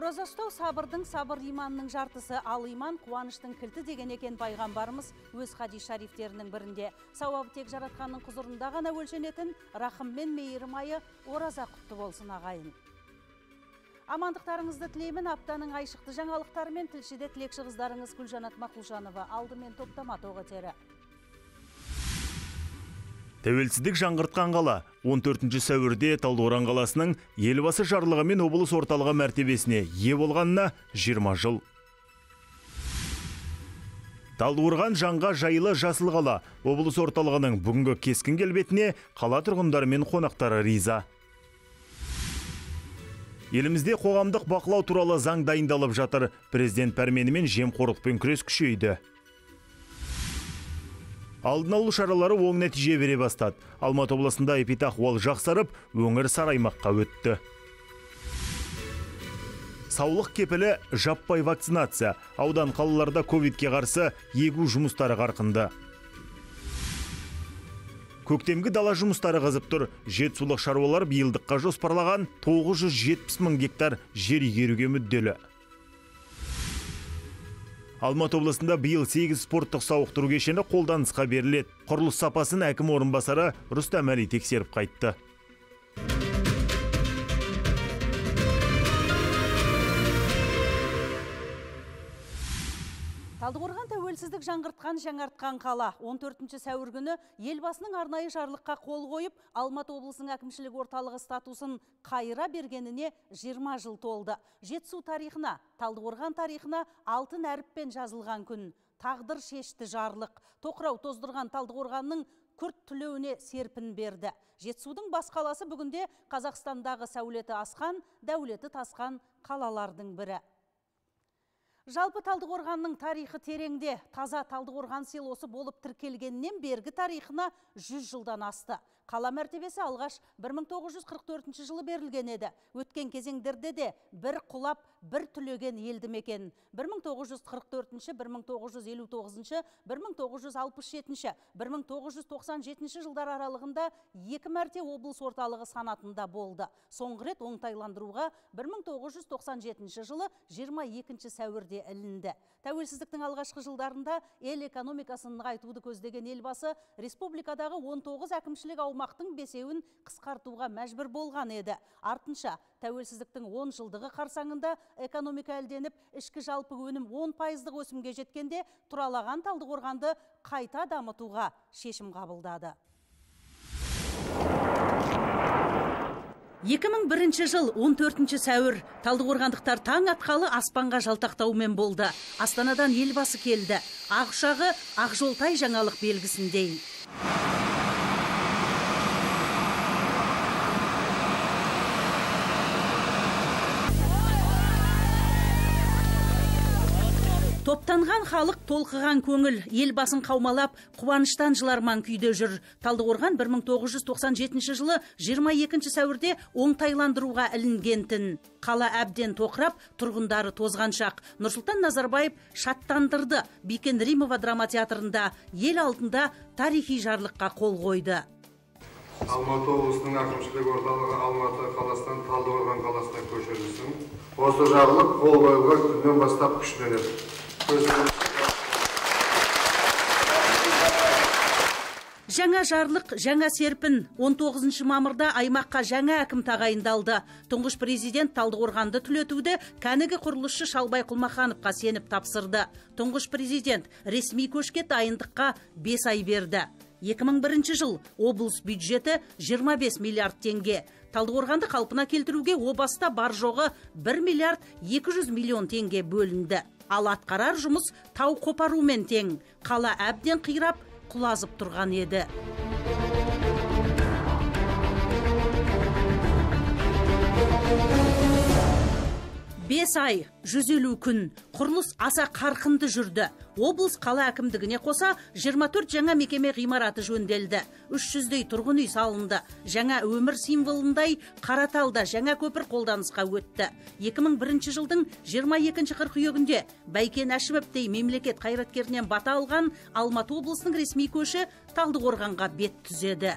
Ораза ұстау сабырдың, сабыр иманның жартысы, ал иман қуаныштың кілті деген екен пайғамбарымыз өз хадис шарифтерінің бірінде. Сауабы тек жаратқанның құзырында ғана өлшенетін рахым мен мейірім айы ораза құтты болсын ағайын. Амандықтарыңызды тілеймін. Аптаның айшықты жаңалықтарымен тілшіде тілекші қыздарыңыз Күлжанат Мақұлжанова. Алдымен топтама тоғы тері. Тәуелсіздік жаңғыртқан қала 14 сәуірде Талдықорған қаласының елбасы жарлығымен облыс орталығы мәртебесіне ие болғанына 20 жыл. Талдықорған жаңға жайлы жасыл қала облыс орталығының бүгінгі кескін келбетіне қала тұрғындары мен қонақтары риза. Елімізде қоғамдық бақылау туралы заң дайындалып жатыр. Президент пәрменімен жемқорлықпен күрес күшейді. Алдын алу шаралары оң нәтиже бере бастады. Алматы облысында эпидахуал жақсарып, өңір сараймаққа өтті. Саулық кепілі жаппай вакцинация. Аудан қалаларда ковидке қарсы егу жұмыстары қарқынды. Көктемгі дала жұмыстары қызып тұр. Жетісулық шаруалар биылдыққа жоспарлаған 970 мың гектар жер игеруге мүдделі. Алматы облысында биыл 8 спорттық сауықтыру кешені қолданысқа беріледі. Құрылыс сапасын әкім орынбасары Рустам Әли тексеріп қайтты. Талдықорған тәуелсіздік жаңғыртқан қала. 14 сәуір күні елбасының арнайы жарлыққа қол қойып, Алматы облысының әкімшілік орталығы статусын қайыра бергеніне 20 жыл толды. Жетісу тарихына, Талдықорған тарихына алтын әріппен жазылған күн. Тағдыр шешті жарлық. Тоқырау тоздырған Талдықорғанның күрт түлеуіне серпін берді. Жетісудың бас қаласы бүгінде Қазақстандағы сәулеті асқан, дәулеті тасқан қалалардың бірі. Жалпы Талдықорғанның тарихы тереңде. Таза Талдықорған селосы болып тіркелгеннен бергі тарихына 100 жылдан асты. Қала мәртебесі алғаш 1944 жылы берілген еді. Өткен кезеңдерде де бір құлап, бір түлеген елді мекен. 1944, 1959, 1967, 1997 жылдар аралығында 2 мәрте облыс орталығы санатында болды. Соңғы рет оңтайландыруға 1997 жылы 22 сәуірде ілінді. Тәуелсіздіктің алғашқы жылдарында ел экономикасын нығайтуды көздеген елбасы республикадағы 19 әкімшілік аумақтың 5-еуін қысқартуға мәжбүр болған еді. Артынша тәуелсіздіктің 10 жылдығы қарсаңында экономика әлденіп, ішкі жалпы өнім 10% өсімге жеткенде тұралаған Талдықорғанды қайта дамытуға шешім қабылдады. 2001 жыл 14 сәуір Талдықорғандықтар таң атқалы аспанға жалтақтаумен болды. Астанадан елбасы келді. Ақ ұшағы Ақжолтай жаңалық белгісіндей. Топтанған халық толқыған көңіл, елбасын қаумалап, қуаныштан жыларман күйде жүр. Талдықорған 1997 жылы 22 сәуірде оңтайландыруға ілінгентін. Қала әбден тоқырап, тұрғындары тозған шақ. Нұрсұлтан Назарбаев шаттандырды. Бикен Римова драма театрында ел алдында тарихи жарлыққа қол қойды. Алматы облысының әкімшілік орталығы Алматы қаласынан Талдықорған қаласына көшірілсін. Осы жарлық қол қойылған күннен бастап күшленеді. Жаңа жарлық, жаңа серпін. 19 мамырда аймаққа жаңа әкім тағайындалды. Тұңғыш президент Талдықорғанды түлетуді кәнігі құрылысшы Шалбай Құлмахановқа сеніп тапсырды. Тұңғыш президент ресми көшке дайындыққа 5 ай берді. 2001 жыл облыс бюджеті 25 миллиард теңге. Талдықорғанды қалпына келтіруге обаста бар жоғы 1 миллиард 200 миллион теңге бөлінді. Ал атқарар жұмыс тау қопарумен тең. Қала әбден қирап, құлазып тұрған еді. 5 ай, 150 күн, құрылыс аса қарқынды жүрді. Облыс қала әкімдігіне қоса 24 жаңа мекеме ғимараты жөнделді. 300-дей тұрғын үй салынды. Жаңа өмір символындай Қараталда жаңа көпір қолданысқа өтті. 2001 жылдың 22 қыркүйегінде Бәйкен Әшімовтей мемлекет қайраткерінен бата алған Алматы облысының ресми көші Талдықорғанға бет түзеді.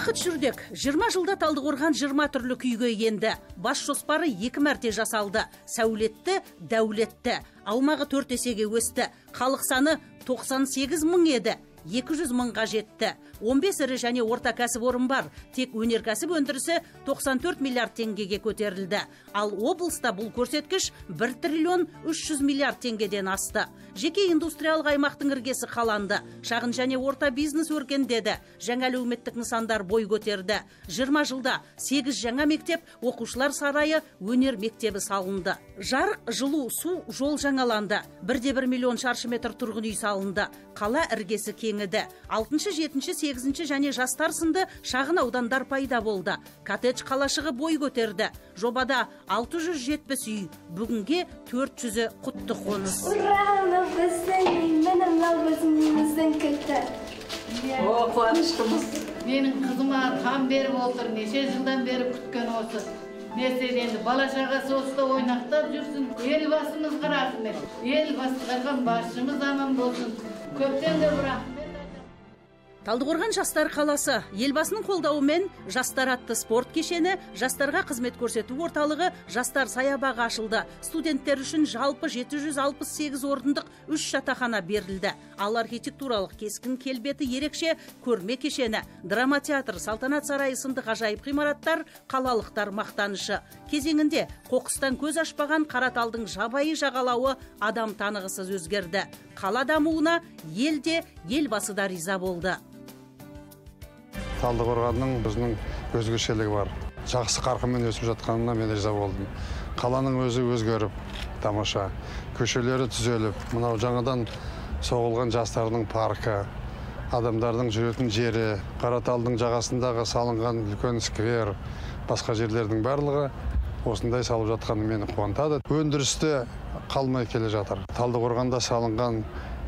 Бақыт Жүрдек 20 жылда Талдықорған 20 түрлі күйге енді. Бас жоспары 2 мәрте жасалды. Сәулетті, дәулетті. Аумағы 4 есеге өсті. Халық саны 98 мың еді. 200 мыңға жетті. 15 ірі және орта кәсіпорын бар. Тек өнеркәсіп өндірісі 94 миллиард теңгеге көтерілді. Ал облыста бұл көрсеткіш 1 триллион 300 миллиард теңгеден асты. Жеке индустриялық аймақтың іргесі қаланды. Шағын және орта бизнес өркендеді. Жаңа әлеуметтік нысандар бой көтерді. 20 жылда 8 жаңа мектеп, оқушылар сарайы, өнер мектебі салынды. Жарық, жылу, су, жол жаңаланды. 1,1 миллион шаршы метр тұрғын үй салынды. Қала іргесі кеңіді. 6-шы, 7-ші, 8-ші және жастар сынды шағын аудандар пайда болды. Коттедж қалашығы бой көтерді. Жобада 670 үй, бүгінге 400-і құтты қоныс. Қуаныштымыз. Менің қызыма там беріп отыр, неше жылдан бері күткен осы. Несер енді бала шағасы осыда ойнақтап жүрсін. Елбасымызға рахмет. Елбасыға басшымыз аман болсын. Көптен де рахмет. Талдықорған жастар қаласы елбасының қолдауымен жастар атты спорт кешені, жастарға қызмет көрсету орталығы, жастар саябағы ашылды. Студенттер үшін жалпы 768 орындық 3 жатақхана берілді. Ал архитектуралық кескін келбеті ерекше көрме кешені, драма театр, салтанат сарайы сынды ғажайып ғимараттар қалалықтар мақтанышы. Кезеңінде қоқыстан көз ашпаған Қараталдың жабайы жағалауы адам танығысыз өзгерді. Қала дамуына елде, елбасы да риза болды. Талдықорғанның біздің өзгешелігі бар. Жақсы қарқынмен өсіп жатқанына мен риза болдым. Қаланың өзі өзгеріп, тамаша. Көшелері түзеліп, мынау жаңадан соғылған жастардың паркі, адамдардың жүретін жері, Қараталдың жағасындағы салынған үлкен сквер, басқа жерлердің барлығы осындай салып жатқаны мені қуантады. Өндірісте қалмай келе жатыр. Талдықорғанда салынған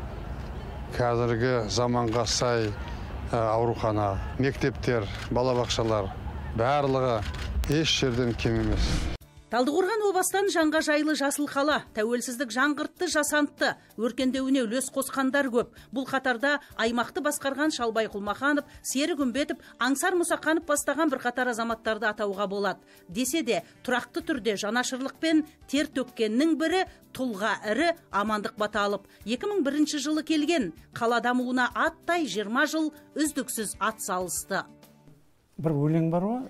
қазіргі заманға сай аурухана, мектептер, балабақшалар барлығы еш жерден кем емес. Талдықорған обастан жанға жайлы жасыл қала, тәуелсіздік жаңғыртты, жасантты, өркендеуіне үлес қосқандар көп. Бұл қатарда аймақты басқарған Шалбай Құлмаханов, Серік Үмбетов, Аңсар Мұсақанов бастаған бірқатар азаматтарды атауға болады. Десе де, тұрақты түрде жанашырлықпен тер төккеннің бірі тұлға ірі Амандық Баталов. 2001 жылы келген, қала дамуына аттай 20 жыл үздіксіз ат салысты. Бір өлең бар ғой,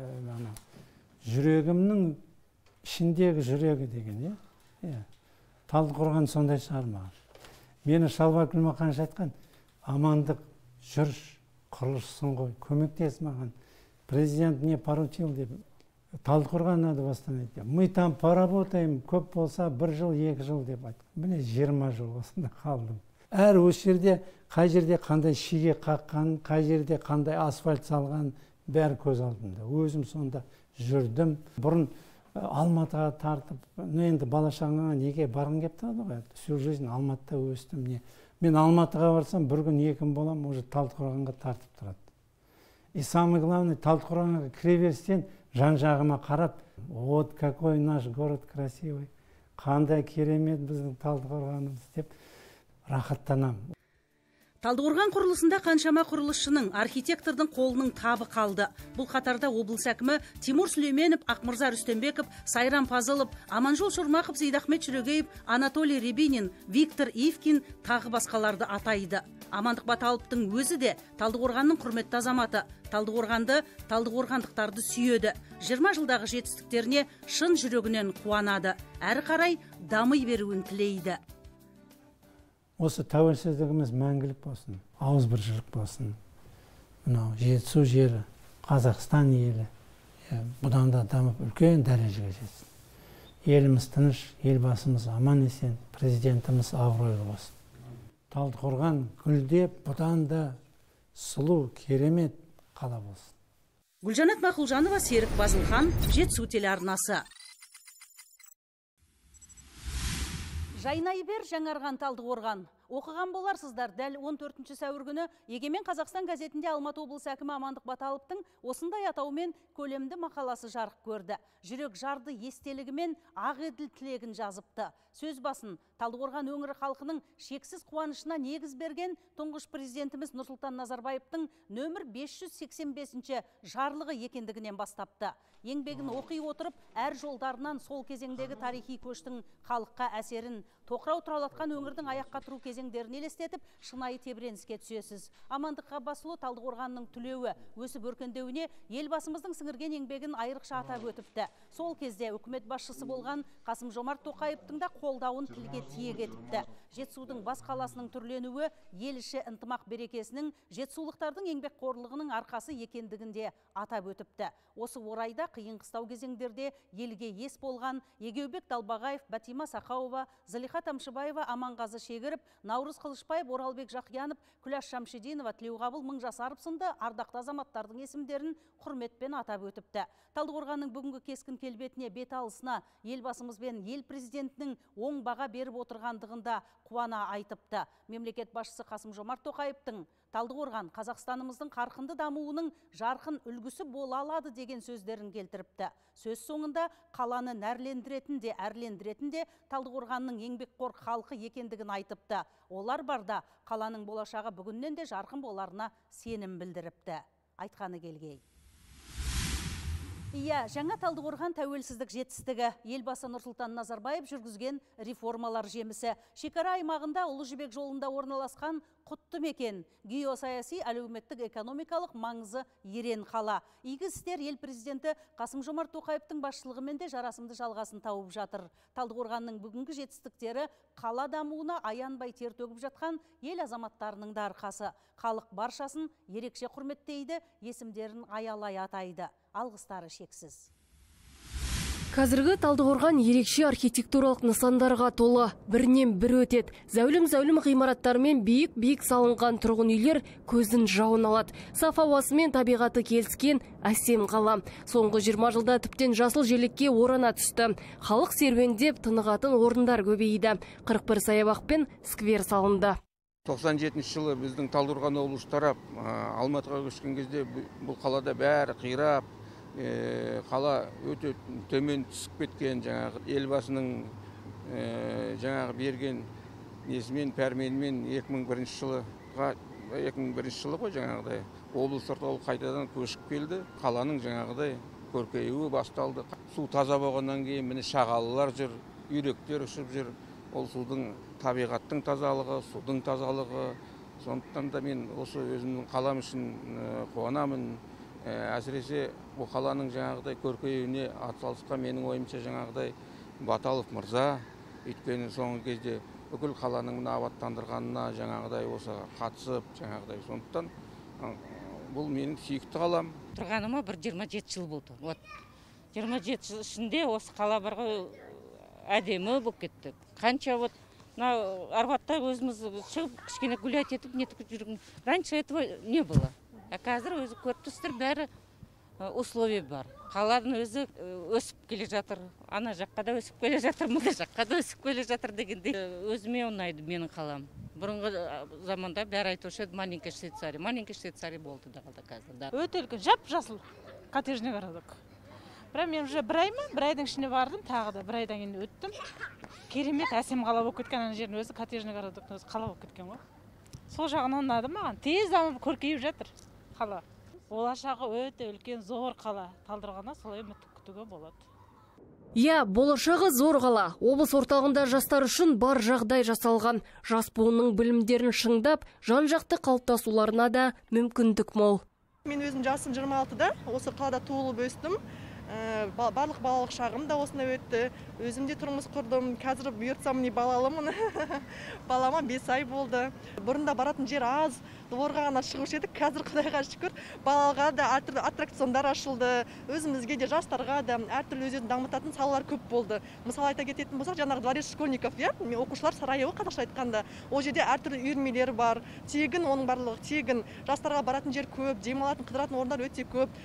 жүрегімнің ішіндегі жүрегі деген, Талдықорған сондай шығармаған. Мені Шалбай Құлмаханов айтқан, Амандық, жүрш, құрылыссын ғой, көмектес маған. Президент не поручил деп, Талдықорған надо восстановить. Мы там поработаем, көп болса 1 жыл, 2 жыл деп айтқан. Міне 20 жыл осында қалдым. Әр осы жерде, қай жерде қандай шиге қаққан, қай жерде қандай асфальт салған, бәрі көз алдымда. Өзім сонда жүрдім. Бұрын Алматыға тартып, енді бала шағаңа неге барғым кеп тұрады ғой. Всю жизнь Алматыда өстім. Мен Алматыға барсам, бір күн 2 күн болам, уже Талдықорғанға тартып тұрады. И самый главный, Талдықорғанға кіре берістен жан-жағыма қарап, вот какой наш город красивый, қандай керемет біздің Талдықорғанымыз деп рахаттанам. Талдықорған құрылысында қаншама құрылысшының, архитектордың қолының табы қалды. Бұл қатарда облыс әкімі Тимур Сүлейменов, Ақмырза Рүстембеков, Сайран Пазылов, Аманжол Шұрмақов, Сейдахмет Шүрегеев, Анатолий Рябинин, Виктор Ивкин тағы басқаларды атайды. Амандық Баталовтың өзі де Талдықорғанның құрметті азаматы. Талдықорғанды, талдықорғандықтарды сүйеді. 20 жылдағы жетістіктеріне шын жүрегінен қуанады. Әрі қарай дамый беруін тілейді. Осы тәуелсіздігіміз мәңгілік болсын, ауызбіршілік болсын. Мынау жетісу жері, Қазақстан елі, бұдан да дамып үлкен дәрежеге жетсін. Еліміз тыныш, елбасымыз аман есен, президентіміз абыройлы болсын. Талдықорған гүлдеп, бұдан да сұлу, керемет қала болсын. Гүлжанат Мақұлжанова, Серік Базылхан, Жетісу телеарнасы. Жайнай бер жаңарған Талдықорған. Оқыған боларсыздар, дәл 14 сәуір күні Егемен Қазақстан газетінде Алматы облысы әкімі Амандық Баталовтың осындай атаумен көлемді мақаласы жарық көрді. Жүрек жарды естелігімен ақ еділ тілегін жазыпты. Сөз басын Талдықорған өңірі халқының шексіз қуанышына негіз берген тұңғыш президентіміз Нұрсұлтан Назарбаевтың нөмір 585-ші жарлығы екендігінен бастапты. Еңбегін оқи отырып, әр жолдарынан сол кезеңдегі тарихи көштің халыққа әсерін, тоқырау тұралатқан өңірдің аяққа тұру кезеңдерін елестетіп, шынайы тебіреніске түсесіз. Амандыққа басылу Талдықорғанның түлеуі, өсіп өркендеуіне елбасымыздың сіңірген еңбегін айрықша атап өтіпті. Сол кезде үкімет басшысы болған Қасым-Жомарт Тоқаевтың да қолдауын тілге тиек етіпті. Жетісудың бас қаласының түрленуі ел іші ынтымақ берекесінің, жетісулықтардың еңбекқорлығының арқасы екендігінде атап өтіпті. Осы орайда қиын қыстау кезеңдерде елге ес болған Егеубек Далбағаев, Батима Сақауова, Залиха Тамшыбаева, Аманғазы Шегіріп, Наурыз Қылышбаев, Оралбек Жақиянов, Күләш Шамшидинова, Тілеуғабыл Мыңжасаров сынды ардақты азаматтардың есімдерін құрметпен атап өтіпті. Талдықорғанның бүгінгі кескін келбетіне, бет алысына елбасымызбен ел президентінің оң баға беріп отырғандығында қуана айтыпты. Мемлекет басшысы Қасым-Жомарт Тоқаевтың Талдықорған Қазақстанымыздың қарқынды дамуының жарқын үлгісі бола алады деген сөздерін келтіріпті. Сөз соңында қаланы нәрлендіретін де, әрлендіретін де Талдықорғанның еңбекқор халқы екендігін айтыпты. Олар барда қаланың болашағы бүгіннен де жарқын боларына сенім білдіріпті. Айтқаны келгей. Иә, жаңа Талдықорған тәуелсіздік жетістігі, елбасы Нұрсұлтан Назарбаев жүргізген реформалар жемісі. Шекара аймағында Ұлы Жібек жолында орналасқан құтты мекен, геосаяси әлеуметтік экономикалық маңызы ерен қала. Игі істер ел президенті Қасым-Жомарт Тоқаевтың басшылығымен де жарасымды жалғасын тауып жатыр. Талдықорғанның бүгінгі жетістіктері қала дамуына аянбай тер төгіп жатқан ел азаматтарының да арқасы. Халық баршасын ерекше құрметтейді, есімдерін аялай атайды. Алғыстары шексіз. Қазіргі Талдықорған ерекше архитектуралық нысандарға толы, бірінен бір өтеді. Зәулім ғимараттармен биік салынған тұрғын үйлер көздің жауын алады. Саф ауасы мен табиғаты келіскен әсем қала. Соңғы 20 жылда тіптен жасыл желекке орана түсті. Халық серуендеп тынығатын орындар көбейді. 41 саябақ пен сквер салынды. 97 жылы біздің Талдықорған облысы тарап Алматыға көшкен кезде бұл қалада бәрі қирап, қала өте төмен түсіп кеткен, жаңағы елбасының жаңағы берген несімен, пәрменімен 2001 жылы ғой жаңағыдай облыс орталығы қайтадан көшіп келді. Қаланың жаңағыдай көркеюі басталды. Су таза болғаннан кейін міне шағалалар жүр, үйректер ұшып жүр. Ол судың, табиғаттың тазалығы, судың тазалығы. Сондықтан да мен осы өзімнің қалам үшін қуанамын. Әсіресе бұл қаланың жаңағыдай көркеюіне атсалысқан менің ойымша жаңағыдай Баталов мырза. Өйткені соңғы кезде бүкіл қаланың абаттандырғанына жаңағыдай осы қатысып, жаңағыдай. Сондықтан бұл менің сүйікті қалам. Тұрғаныма бір 27 жыл болды. 27 жыл ішінде осы қала барға әдемі болып кетті. Қанша Арбатта өзіміз шығып, кішкене гулять етіп, нетіп жүрген. Раньше этого не было. А қазір өзі көріп тұрсыздар, бәрі условия бар. Қаланың өзі өсіп келе жатыр. Ана жаққа да өсіп келе жатыр, мұнда жаққа да өсіп келе жатыр дегенде. Өзіме ұнайды менің қалам. Бұрынғы заманда бәрі айтушы еді, маленький Швейцария болды да қалда қазір. Өте үлкен, жап-жасыл коттеджіне қарадық. Бірақ мен уже бір айдың ішіне бардым, тағы да бір айдан кейін өттім. Керемет әсем қала болып кеткен, ана жердің өзі коттеджіне қарадық, өзі қала болып кеткен ғой. Сол жағынан ұнады маған. Тез дамып көркейіп жатыр қала. Болашағы өте үлкен, зор қала. Талдықорғаннан солай үміт күтуге болады. Иә, болашағы зор қала. Облыс орталығында жастар үшін бар жағдай жасалған. Жас буынның білімдерін шыңдап, жан-жақты қалыптасуларына да мүмкіндік мол. Мен өзім жасым 26-да, осы қалада туылып өстім. Барлық балалық шағым да осында өтті. Өзімде тұрмыс құрдым. Қазір бұйыртсам не балалымын. Балама 5 ай болды. Бұрында баратын жер аз. Дворға ғана шығушы едік. Қазір Құдайға шүкір, балаларға да әртүрлі аттракциондар ашылды. Өзімізге де, жастарға да әртүрлі өзін дамытатын салалар көп болды. Мысалы айта кететін болсақ, жаңағы дворец школьников, оқушылар сарайы қазақша айтқанда. Ол жерде әртүрлі үйірмелер бар. Тегін, оның барлығы тегін. Жастарға баратын жер көп, демалатын, қыдыратын орындар өте көп.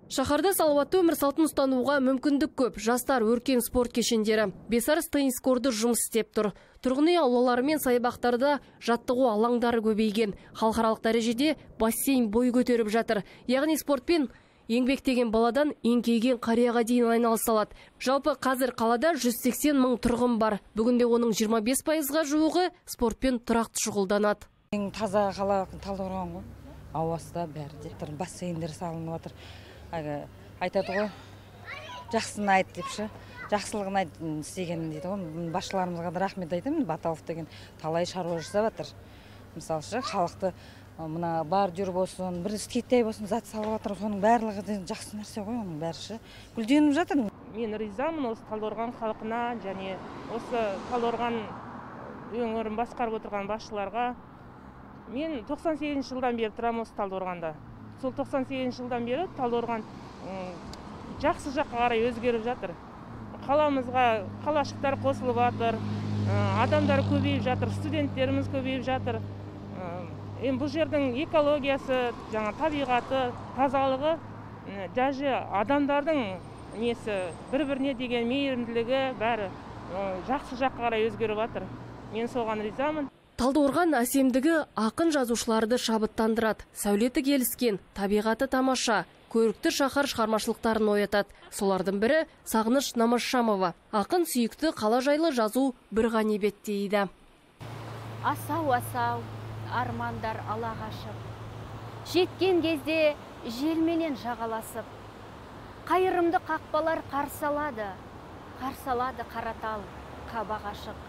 Шаһарда салауатты өмір салтын ұстануға мүмкіндік көп. Жастар өркен спорт кешендері. Бесарыс теннис корты жұмыс істеп тұр. Тұрғын үй аулалары мен саябақтарда жаттығу алаңдары көбейген. Халықаралық дәрежеде бассейн бой көтеріп жатыр. Яғни спортпен еңбектеген баладан еңкейген қарияға дейін айналыса алады. Жалпы қазір қалада 180 мың тұрғын бар. Бүгінде оның 25%-ға жуығы спортпен тұрақты шұғылданады. Ең таза қала Талдықорған ғой. Ауасы да бәрі де. Бассейндер салынып жатыр. Айтады ғой, жақсыны айт депші, жақсылығын айт істеген дейді ғой. Басшыларымызға да рахмет айтамын, Баталов деген талай шаруа жасап жатыр. Мысалшы, халықты мына бар жүр болсын, бір скейттей болсын, зат салып жатыр, соның барлығы жақсы нәрсе ғой, оның бәрі гүлденіп жатыр. Мен ризамын осы Талдықорған халқына және осы Талдықорған өңірін басқарып отырған басшыларға. Мен 98 жылдан бері тұрамын осы Талдықорғанда. Сол 98 жылдан бері Талдықорған жақсы жаққа қарай өзгеріп жатыр. Қаламызға қалашықтар қосылып жатыр, адамдар көбейіп жатыр, студенттеріміз көбейіп жатыр. Бұл жердің экологиясы, жаңа табиғаты, тазалығы, даже адамдардың бір-біріне деген мейірімділігі бәрі жақсы жаққа қарай өзгеріп жатыр. Мен соған ризамын. Талдықорған әсемдігі ақын жазушыларды шабыттандырады. Сәулеті келіскен, табиғаты тамаша, көрікті шаһар шығармашылықтарын оятады. Солардың бірі Сағыныш Намазшамова. Ақын сүйікті қала жайлы жазу бір ғанибет дейді. Асау-асау армандар ала қашып, жеткен кезде желменен жағаласып, қайырымды қақпалар қарсалады Қаратал қабақ ашық.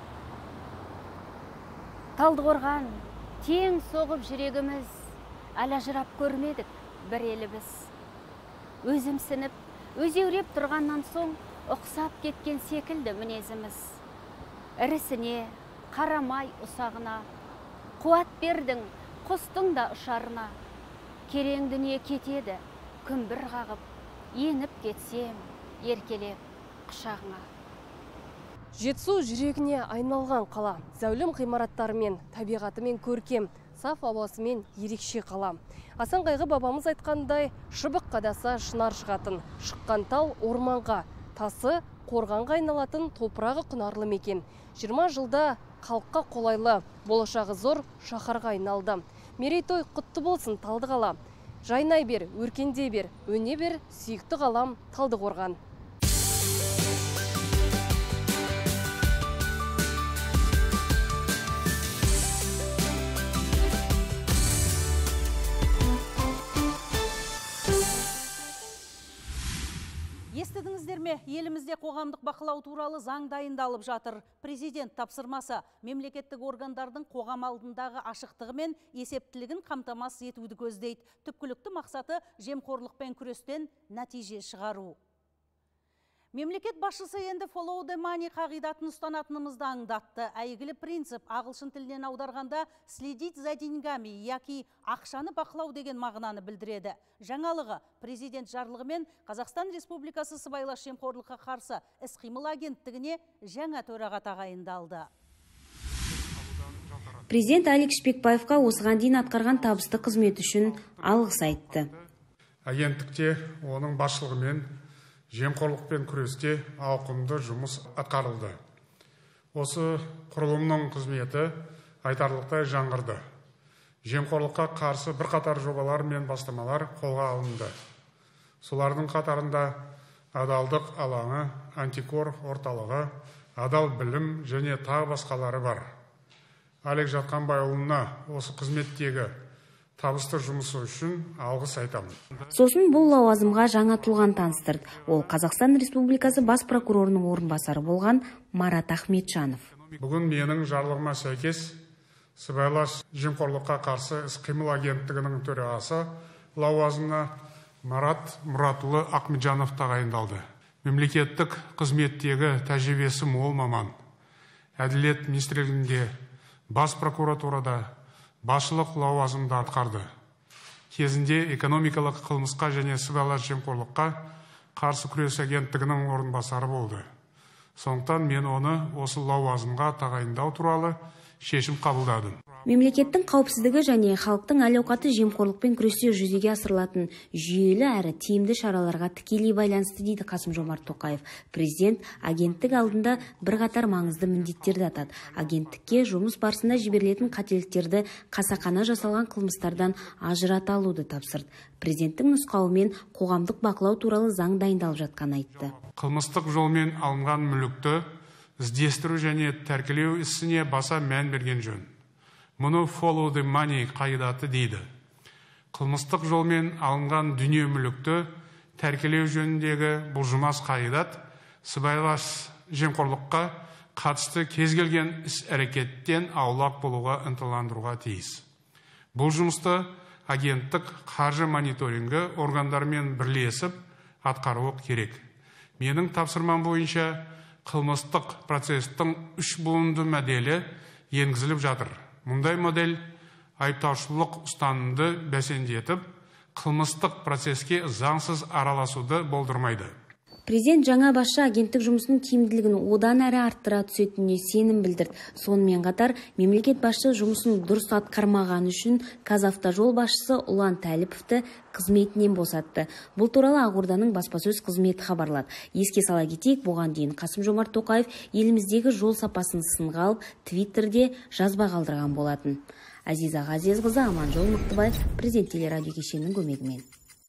Талдықорған тең соғып жүрегіміз, әлажырап көрмедік бір еліміз. Өзімсініп, өзеуреп тұрғаннан соң ұқсап кеткен секілді мінезіміз. Ірісіне, қарамай ұсағына, қуат бердің, құстың да ұшарына. Керең дүние кетеді, күмбір қағып, еніп кетсем, еркелеп құшағыңа. Жетісу жүрегіне айналған қала. Зәулім ғимараттарымен, табиғатымен көркем, саф ауасымен ерекше қала. Асан Қайғы бабамыз айтқандай, шыбық қадаса шынар шығатын. Шыққан тал орманға, тасы қорғанға айналатын топырағы құнарлы мекен. 20 жылда халыққа қолайлы, болашағы зор шаһарға айналды. Мерейтой құтты болсын Талдықала. Жайнай бер, өркендей бер, өне бер, сүйікті қалам Талдықорған. Естідіңіздер ме? Елімізде қоғамдық бақылау туралы заң дайындалып жатыр. Президент тапсырмасы мемлекеттік органдардың қоғам алдындағы ашықтығы мен есептілігін қамтамасыз етуді көздейді. Түпкілікті мақсаты жемқорлықпен күрестен нәтиже шығару. Мемлекет басшысы енді follow the money қағидатын ұстанатынымызды аңдатты. Әйгілі принцип ағылшын тілінен аударғанда следить за деньгами, яки ақшаны бақылау деген мағынаны білдіреді. Жаңалығы президент жарлығымен Қазақстан Республикасы сыбайлас жемқорлыққа қарсы іс-қимыл агенттігіне жаңа төраға тағайындалды. Президент Алик Шпекбаевқа осыған дейін атқарған табысты қызмет үшін алғыс айтты. Агенттікте оның басшылығымен жемқорлықпен күресте ауқымды жұмыс атқарылды. Осы құрылымның қызметі айтарлықтай жаңғырды. Жемқорлыққа қарсы бірқатар жобалар мен бастамалар қолға алынды. Солардың қатарында адалдық алаңы, антикор орталығы, адал білім және тағы басқалары бар. Алик Жатқанбайұлына осы қызметтегі табысты жұмысы үшін алғыс айтамын. Сосын бұл лауазымға жаңа тұлғаны таныстырды. Ол Қазақстан Республикасы бас прокурорының орынбасары болған Марат Ахметжанов. Бүгін менің жарлығыма сәйкес сыбайлас жемқорлыққа қарсы іс-қимыл агенттігінің төрағасы лауазымына Марат Мұратұлы Ахметжанов тағайындалды. Мемлекеттік қызметтегі тәжірибесі мол маман. Әділет министрлігінде, бас прокуратурада басшылық лауазымды атқарды. Кезінде экономикалық қылмысқа және сыбайлас жемқорлыққа қарсы күрес агенттігінің орынбасары болды. Сондықтан мен оны осы лауазымға тағайындау туралы шешім қабылдадым. Мемлекеттің қауіпсіздігі және халықтың әл-ауқаты жемқорлықпен күресте жүзеге асырылатын жүйелі әрі тиімді шараларға тікелей байланысты дейді Қасым-Жомарт Тоқаев. Президент агенттік алдында бірқатар маңызды міндеттерді атады. Агенттікке жұмыс барысында жіберілетін қателіктерді қасақана жасалған қылмыстардан ажырата алуды тапсырды. Президенттің нұсқауымен қоғамдық бақылау туралы заң дайындалып жатқанын айтты. Қылмыстық жолмен алынған мүлікті іздестіру және тәркілеу ісіне баса мән берген жөн. Мұны follow the money қағидаты дейді. Қылмыстық жолмен алынған дүние мүлікті тәркілеу жөніндегі бұлжымас қағидат сыбайлас жемқорлыққа қатысты кез келген іс-әрекеттен аулақ болуға ынталандыруға тиіс. Бұл жұмысты агенттік қаржы мониторингі органдарымен бірлесіп атқаруы керек. Менің тапсырмам бойынша қылмыстық процестің 3 буынды моделі енгізіліп жатыр. Мұндай модель айыптаушылық ұстанымды бәсеңдетіп, қылмыстық процеске заңсыз араласуды болдырмайды. Президент жаңа басшы агенттік жұмысының тиімділігін одан әрі арттыра түсетініне сенім білдірді. Сонымен қатар мемлекет басшысы жұмысын дұрыс атқармағаны үшін Қазавтожол басшысы Ұлан Тәліповті қызметінен босатты. Бұл туралы Ақорданың баспасөз қызметі хабарлады. Еске сала кетейік, бұған дейін Қасым-Жомарт Тоқаев еліміздегі жол сапасын сынға алып, Твиттерде жазба қалдырған болатын. Азиза Ғазезқызы, Аманжол Мықтыбаев, Президент телерадио кешенінің көмегімен.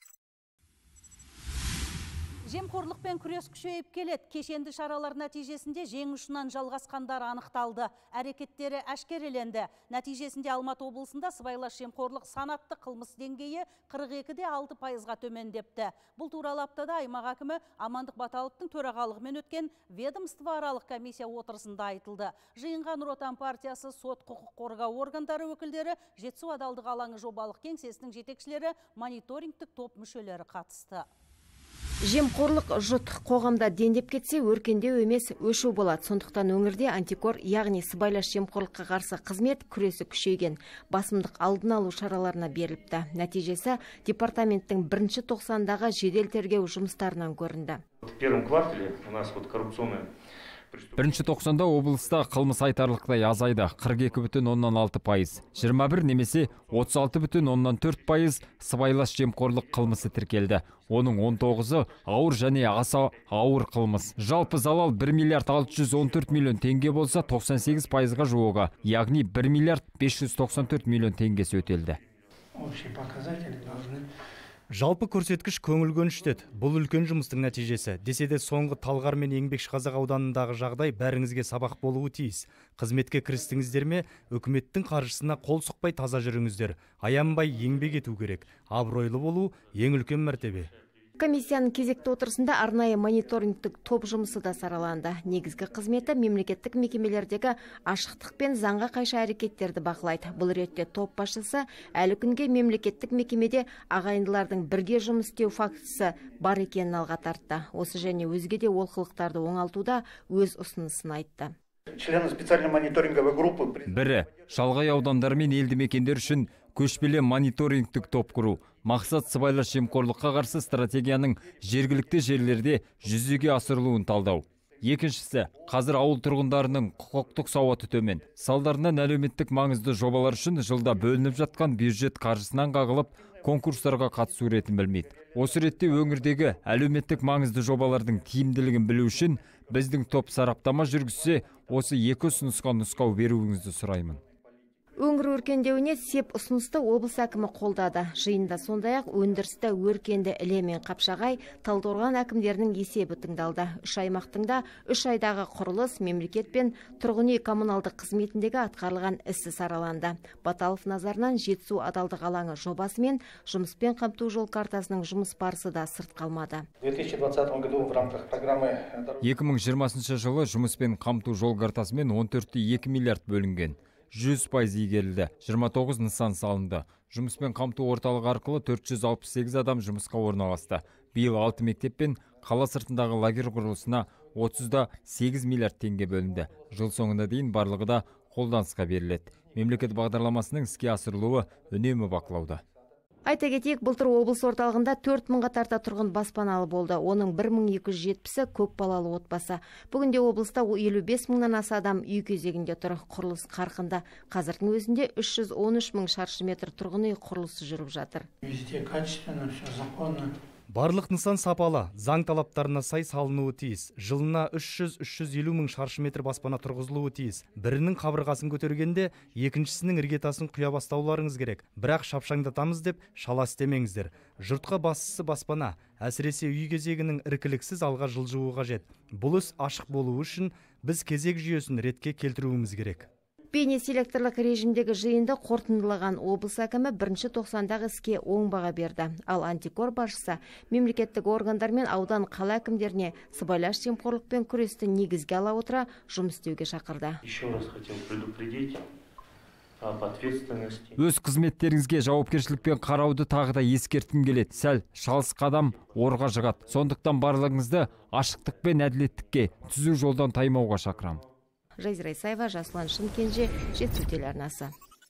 Жемқорлықпен күрес күшейіп келеді. Кешенді шаралар нәтижесінде жеңушынан жалғасқандар анықталды. Әрекеттері әшкереленді. Нәтижесінде Алматы облысында сыбайлас жемқорлық санатты қылмыс деңгейі 42,6%-ға төмендепті. Бұл туралы аптада аймақ әкімі Амандық Баталовтың төрағалығымен өткен ведомствоаралық комиссия отырысында айтылды. Жиынға Нұр Отан партиясы, сот, құқық қорғау органдары өкілдері, Жетісу адалдық алаңы жобалық кеңсесінің жетекшілері, мониторингтік топ мүшелері қатысты. Жемқорлық жұт қоғамда дендеп кетсе, өркендеу емес өшу болады. Сондықтан өңірде антикор, яғни сыбайлас жемқорлыққа қарсы қызмет күресі күшейген. Басымдық алдын алу шараларына беріліпті. Нәтижесі департаменттің 1-тоқсандағы жедел тергеу жұмыстарынан көрінді. В первом квартале у нас коррупционная 1-тоқсанда облыста қылмыс айтарлықтай азайды, 42,6%, 21 немесе 36,4% сыбайлас жемқорлық қылмысы тіркелді. Оның 19-ы ауыр және аса ауыр қылмыс. Жалпы залал 1 миллиард 614 миллион теңге болса, 98%-ға жуығы, яғни 1 миллиард 594 миллион теңгесі өтелді. Жалпы көрсеткіш көңіл көншітеді. Бұл үлкен жұмыстың нәтижесі. Десе де соңғы Талғар мен Еңбекшіқазақ ауданындағы жағдай бәріңізге сабақ болуы тиіс. Қызметке кірістіңіздер ме, үкіметтің қаржысына қол сұқпай таза жүріңіздер. Аянбай еңбек ету керек. Абыройлы болу ең үлкен мәртебе. Комиссияның кезекті отырысында арнайы мониторингтік топ жұмысы да сараланды. Негізгі қызметі мемлекеттік мекемелердегі ашықтық пен заңға қайшы әрекеттерді бақылайды. Бұл ретте топ басшысы әлі күнге мемлекеттік мекемеде ағайындылардың бірге жұмыс істеу фактісі бар екенін алға тартты. Осы және өзге де олқылықтарды оңалтуда өз ұсынысын айтты. Члены специальной мониторинговой группы. Бірі, шалғай аудандар мен елді мекендер үшін көшпелі мониторингтік топ құру. Мақсат сыбайлас жемқорлыққа қарсы стратегияның жергілікті жерлерде жүзеге асырылуын талдау. Екіншісі, қазір ауыл тұрғындарының құқықтық сауаты төмен. Салдарынан әлеуметтік маңызды жобалар үшін жылда бөлініп жатқан бюджет қаржысынан қағылып, конкурстарға қатысу ретін білмейді. Осы ретте өңірдегі әлеуметтік маңызды жобалардың тиімділігін білу үшін біздің топ сараптама жүргізсе, осы екі ұсынысқа нұсқау беруіңізді сұраймын. Өңір өркендеуіне сеп ұсынысты облыс әкімі қолдады. Жиында сондай-ақ өндірісті өркенді Іле мен Қапшағай, Талдықорған әкімдерінің есебі тыңдалды. 3 аймақтың да 3 айдағы құрылыс, мемлекет пен тұрғын үй коммуналдық қызметіндегі атқарылған ісі сараланды. Баталов назарынан Жетісу адалдық алаңы жобасы мен жұмыспен қамту жол картасының жұмыс барысы да сырт қалмады. 2020 жылы жұмыспен қамту жол картасымен 14,2 миллиард бөлінген. 100% игерілді, 29 нысан салынды. Жұмыспен қамту орталығы арқылы 468 адам жұмысқа орналасты. Биыл 6 мектеп пен қала сыртындағы лагерь құрылысына 30,8 миллиард теңге бөлінді. Жыл соңына дейін барлығы да қолданысқа беріледі. Мемлекет бағдарламасының іске асырылуы үнемі бақылауда. Айта кетейік, былтыр облыс орталығында 4000-ға тарта тұрғын баспаналы болды. Оның 1270-і көп балалы отбасы. Бүгінде облыста 55 мыңнан аса адам үй кезегінде тұр. Құрылыс қарқында. Қазірдің өзінде 313 мың шаршы метр тұрғын үй құрылысы жүріп жатыр. Везде качественно, все законно. Барлық нысан сапалы, заң талаптарына сай салынуы тиіс. Жылына 300-350 мың шаршы метр баспана тұрғызылуы тиіс. Бірінің қабырғасын көтергенде, екіншісінің іргетасын құя бастауларыңыз керек. Бірақ шапшаңдатамыз деп шала істемеңіздер. Жұртқа бастысы баспана, әсіресе үй кезегінің іркіліксіз алға жылжуы қажет. Бұл іс ашық болуы үшін біз кезек жүйесін ретке келтіруіміз керек. Бейне селекторлық режимдегі жиынды қорытындылаған облыс әкімі 1-90-дағы іске оң баға берді. Ал антикор басшысы мемлекеттік органдар мен аудан қала әкімдеріне сыбайлас жемқорлықпен күресті негізге ала отыра жұмыс істеуге шақырды. Еще раз хотел предупредить об ответственности. Өз қызметтеріңізге жауапкершілікпен қарауды тағы да ескерткім келеді. Сәл шалыс қадам орға жығады. Сондықтан барлығыңызды ашықтық пен әділеттікке түзу жолдан таймауға шақырамын. Жазира Исаева, Жасұлан Шымкенже, Жетісу телеарнасы.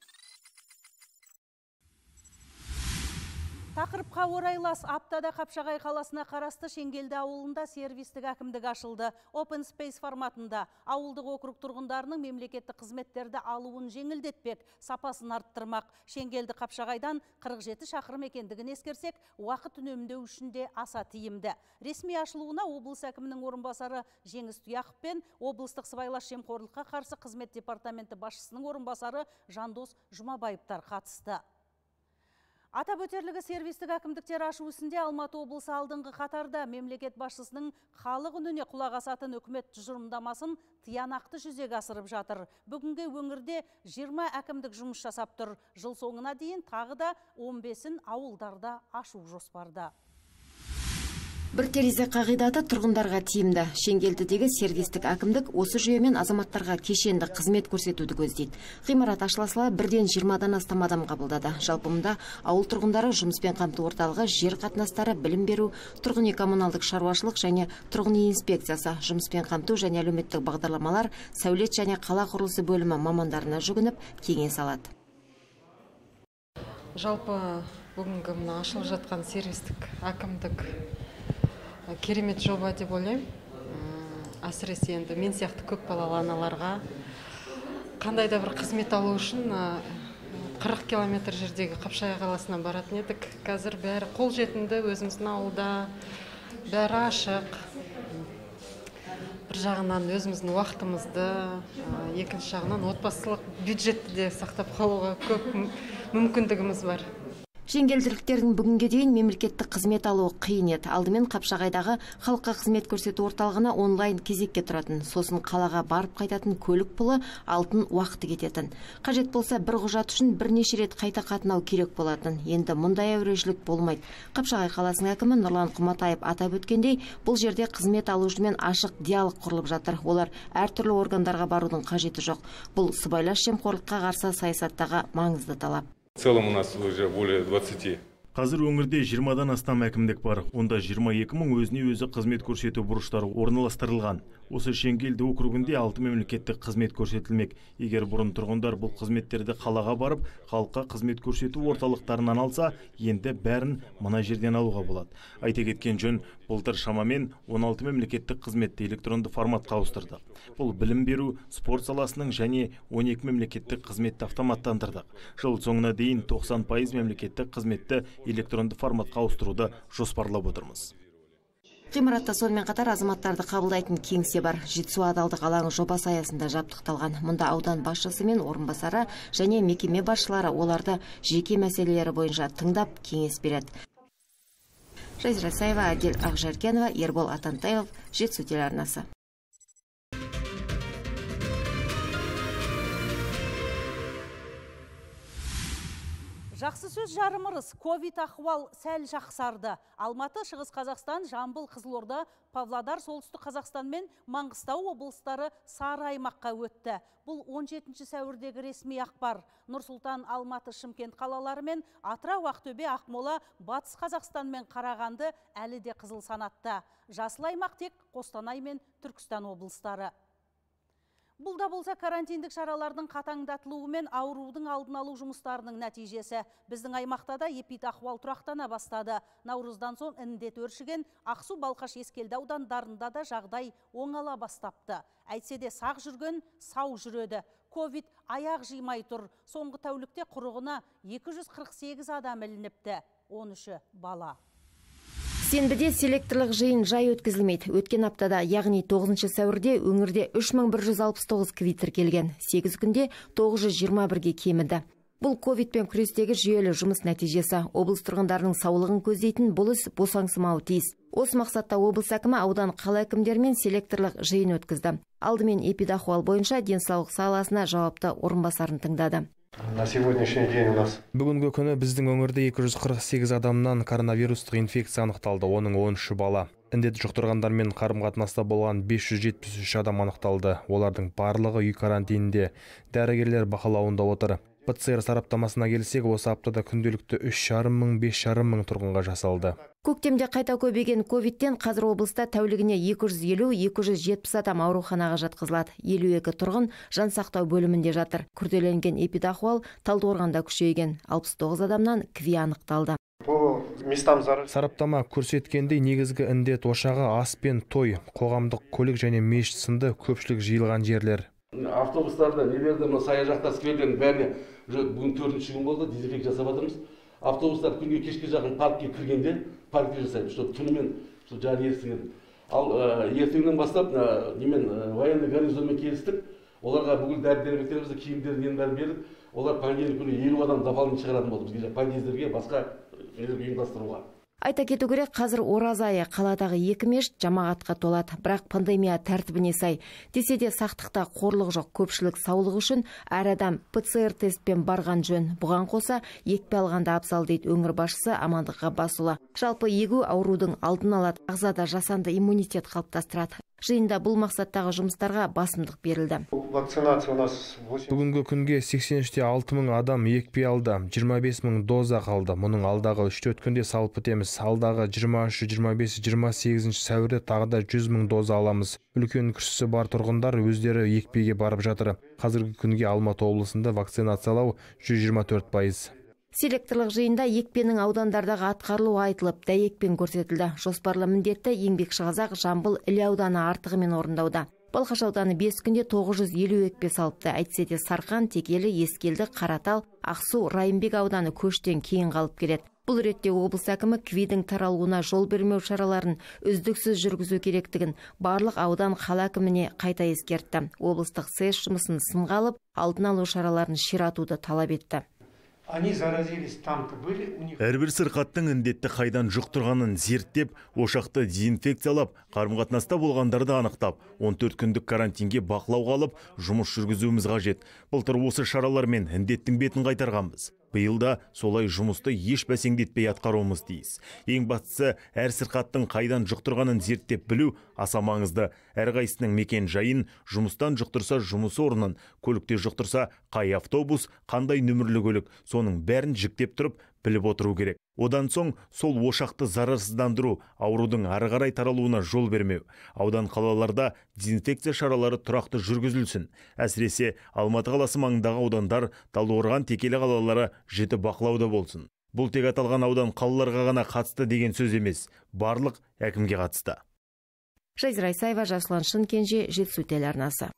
Тақырыпқа орайлас аптада Қапшағай қаласына қарасты Шеңгелді ауылында сервистік әкімдік ашылды. Open Space форматында ауылдық округ тұрғындарының мемлекеттік қызметтерді алуын жеңілдетпек, сапасын арттырмақ. Шеңгелді Қапшағайдан 47 шақырым екендігін ескерсек, уақыт үнемдеу үшін де аса тиімді. Ресми ашылуына облыс әкімінің орынбасары Жеңіс Тұяқов пен облыстық сыбайлас жемқорлыққа қарсы қызмет департаменті басшысының орынбасары Жандос Жұмабаевтар қатысты. Атап өтерлігі сервистік әкімдіктер ашу ісінде Алматы облысы алдыңғы қатарда. Мемлекет басшысының халық үніне құлақ асатын үкімет тұжырымдамасын тиянақты жүзеге асырып жатыр. Бүгінгі өңірде 20 әкімдік жұмыс жасап тұр. Жыл соңына дейін тағы да 15-ін ауылдарда ашу жоспарда. Бір терезе қағидаты тұрғындарға тиімді. Шеңгелдідегі сервистік әкімдік осы жүйемен азаматтарға кешенді қызмет көрсетуді көздейді. Ғимарат ашыласыла бірден 20-дан астам адам қабылдады. Жалпымында ауыл тұрғындары жұмыспен қамту орталығы, жер қатынастары, білім беру, тұрғын үй коммуналдық шаруашылық және тұрғын үй инспекциясы, жұмыспен қамту және әлеуметтік бағдарламалар, сәулет және қала құрылысы бөлімі мамандарына жүгініп кеңес алады. Жалпы бүгінгі мына ашылып жатқан сервистік әкімдік керемет жоба деп ойлаймын. Әсіресе енді мен сияқты көп балалы аналарға қандай да бір қызмет алу үшін 40 километр жердегі Қапшағай қаласынан баратын едік. Қазір бәрі қол жетімді, өзіміздің ауылда бәрі ашық. Бір жағынан өзіміздің уақытымызды, екінші жағынан отбасылық бюджетті де сақтап қалуға көп мүмкіндігіміз бар. Шеңгелділіктердің бүгінге дейін мемлекеттік қызмет алуы қиын еді. Алдымен Қапшағайдағы халыққа қызмет көрсету орталығына онлайн кезекке тұратын, сосын қалаға барып қайтатын көлік пұлы алтын уақыты кететін. Қажет болса бір құжат үшін бірнеше рет қайта қатынау керек болатын. Енді мұндай әурешілік болмайды. Қапшағай қаласының әкімі Нұрлан Құматаев атап өткендей, бұл жерде қызмет алушымен ашық диалог құрылып жатыр. Олар әртүрлі органдарға барудың қажеті жоқ. Бұл сыбайлас жемқорлыққа қарсы саясаттағы маңызды талап. В целом у нас уже более 20. Қазір өңірде 20-дан астам әкімдік бар. Онда 22 мың өзіне өзі қызмет көрсету бұрыштары орналастырылған. Осы Шеңгелді округінде 6 мемлекеттік қызмет көрсетілмек. Егер бұрын тұрғындар бұл қызметтерді қалаға барып, халыққа қызмет көрсету орталықтарынан алса, енді бәрін мына жерден алуға болады. Айта кеткен жөн, былтыр шамамен 16 мемлекеттік қызметті электронды форматқа ауыстырдық. Бұл білім беру, спорт саласының және 12 мемлекеттік қызметті автоматтандырдық. Жыл соңына дейін 90% мемлекеттік қызметті электронды форматқа ауыстыруды жоспарлап отырмыз. Ғимаратта сонымен қатар азаматтарды қабылдайтын кеңсе бар. Жетісу адалдық алаңы жобасы аясында жабдықталған. Мұнда аудан басшысы мен орынбасары және мекеме басшылары оларды жеке мәселелері бойынша тыңдап кеңес береді. Жазира Исаева, Адел Ақжаркенова, Ербол Атантаев, Жетісу телеарнасы. Жақсы сөз жарымырыз, ковид ахуал сәл жақсарды. Алматы, Шығыс Қазақстан, Жамбыл, Қызылорда, Павлодар, Солтүстік Қазақстан мен Маңғыстау облыстары сары аймаққа өтті. Бұл 17 сәуірдегі ресми ақпар. Нұр-Сұлтан, Алматы, Шымкент қалалары мен Атырау, Ақтөбе, Ақмола, Батыс Қазақстан мен Қарағанды әлі де қызыл санатта. Жасыл аймақ тек Қостанай мен Түркістан облыстары. Бұл да болса карантиндік шаралардың қатаңдатылуы мен аурудың алдын алу жұмыстарының нәтижесі. Біздің аймақта да эпидахуал тұрақтана бастады. Наурыздан соң індет өршіген Ақсу, Балқаш, Ескелді аудандарында да жағдай оңала бастапты. Әйтсе де сақ жүрген сау жүреді. Ковид аяқ жимай тұр. Соңғы тәулікте құрығына 248 адам ілініпті. 13 бала. Сенбіде селекторлық жиын жай өткізілмейді. Өткен аптада, яғни 9 сәуірде өңірде 3169 ковид тіркелген. 8 күнде 921-ге кеміді. Бұл ковидпен күрестегі жүйелі жұмыс нәтижесі. Облыс тұрғындарының саулығын көздейтін бұл іс босаңсымауы тиіс. Осы мақсатта облыс әкімі аудан қала әкімдерімен селекторлық жиын өткізді. Алдымен эпидахуал бойынша денсаулық саласына жауапты орынбасарын тыңдады. На сегодняшний день у нас. Бүгінгі күні біздің өңірде 248 адамнан коронавирустық инфекция анықталды, оның 13 бала. Індет жұқтырғандармен қарым-қатынаста болған 573 адам анықталды. Олардың барлығы үй карантинінде, дәрігерлер бақылауында отыр. ПЦР сараптамасына келсек, осы аптада күнделікті 3,5 мың тұрғынға жасалды. Көктемде қайта көбейген ковидтен қазір облыста тәулігіне 250-270 адам ауруханаға жатқызылады. 52 тұрғын жан сақтау бөлімінде жатыр. Күрделенген эпидахуал Талдықорғанда күшейген. 69 адамнан КВИ анықталды. Сараптама көрсеткендей, негізгі індет ошағы ас пен той, қоғамдық көлік және мешіт сынды көпшілік жиылған жерлер. Автобустарда, нелерді, саяжақта, скверлердің бәріне бүгін 4-ші күн болды, дезинфекция жасап жатырмыз. Автобустар күнге кешке жақын паркке кіргенде паркте жасаймыз, что түнімен жары естіген. Ал ертеңнен бастап военный гарнизонмен келістік. Оларға бүгін дәрі-дәрмектерімізді, киімдерін бәрін бердік. Олар понедельник күні 50 адам дополнительно шығаратын болды бізге подъездерге, басқа ұйымдастыруға. Айта кету керек, қазір ораза айы қаладағы 2 мешіт жамағатқа толады. Бірақ пандемия тәртібіне сай. Десе де сақтықта қорлық жоқ, көпшілік саулығы үшін әр адам ПЦР тестпен барған жөн. Бұған қоса екпе алғанда абзал дейді өңір басшысы Амандық Ғаббасұлы. Жалпы егу аурудың алдын алады, ағзада жасанды иммунитет қалыптастырады. Жиында бұл мақсаттағы жұмыстарға басымдық берілді. Бүгінгі күнге 83,6 мың адам екпе алды, 25 мың доза қалды. Мұның алдағы 3-4 күнде салып бітеміз. Алдағы 23, 25, 28 сәуірде тағы да 100 мың доза аламыз. Үлкен күшісі бар тұрғындар өздері екпеге барып жатыр. Қазіргі күнге Алматы облысында вакцинациялау 124%. Селекторлық жиында екпенің аудандардағы атқарылу айтылып, дәйекпен көрсетілді. Жоспарлы міндетті еңбекші Қазақ, Жамбыл, Іле ауданы артығымен орындауда. Балқаш ауданы 5 күнде 950 екпе салыпты. Әйтсе де Сарқан, Текелі, Ескелді, Қаратал, Ақсу, Райымбек ауданы көштен кейін қалып келеді. Бұл ретте облыс әкімі КВИ-дің таралуына жол бермеу шараларын үздіксіз жүргізу керектігін барлық аудан қала әкіміне қайта ескертті. Облыстық СС жұмысын сынға алып, алдын алу шараларын ширатуды талап етті. Әрбір сырқаттың індетті қайдан жұқтырғанын зерттеп, ошақты дезинфекциялап, қарым-қатынаста болғандарды анықтап, 14 күндік карантинге бақылауға алып, жұмыс жүргізуіміз қажет. Былтыр осы шаралармен індеттің бетін қайтарғанбыз. Биыл да солай жұмысты еш бәсеңдетпей атқаруымыз тиіс. Ең бастысы, әр сырқаттың қайдан жұқтырғанын зерттеп білу аса маңызды. Әрқайсының мекен жайын, жұмыстан жұқтырса жұмыс орнын, көлікте жұқтырса қай автобус, қандай нөмірлі көлік, соның бәрін жіктеп тұрып біліп отыру керек. Одан соң сол ошақты зарарсыздандыру, аурудың ары қарай таралуына жол бермеу. Аудан қалаларда дезинфекция шаралары тұрақты жүргізілсін. Әсіресе Алматы қаласы маңындағы аудандар, Талдықорған, Текелі қалалары жіті бақылауда болсын. Бұл тек аталған аудан қалаларға ғана қатысты деген сөз емес, барлық әкімге қатысты. Жазира Исаева, Жасұлан Шынкенже, Жетісу телеарнасы.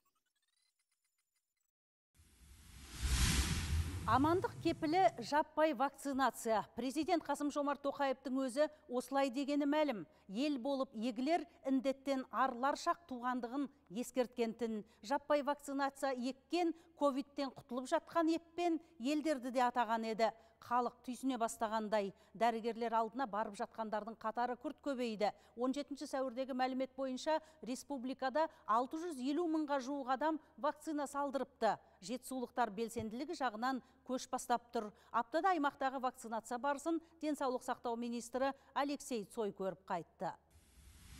Амандық кепілі жаппай вакцинация. Президент Қасым-Жомарт Тоқаевтың өзі осылай дегені мәлім. Ел болып егілер індеттен арлар шақ туғандығын ескерткентін. Жаппай вакцинация еккен ковидтен құтылып жатқан еппен елдерді де атаған еді. Халық түйсіне бастағандай, дәрігерлер алдына барып жатқандардың қатары күрт көбейді. 17 сәуірдегі мәлімет бойынша республикада 650 мыңға жуық адам вакцина салдырыпты. Жетісулықтар белсенділігі жағынан көш бастап тұр. Аптада аймақтағы вакцинация барысын денсаулық сақтау министрі Алексей Цой көріп қайтты.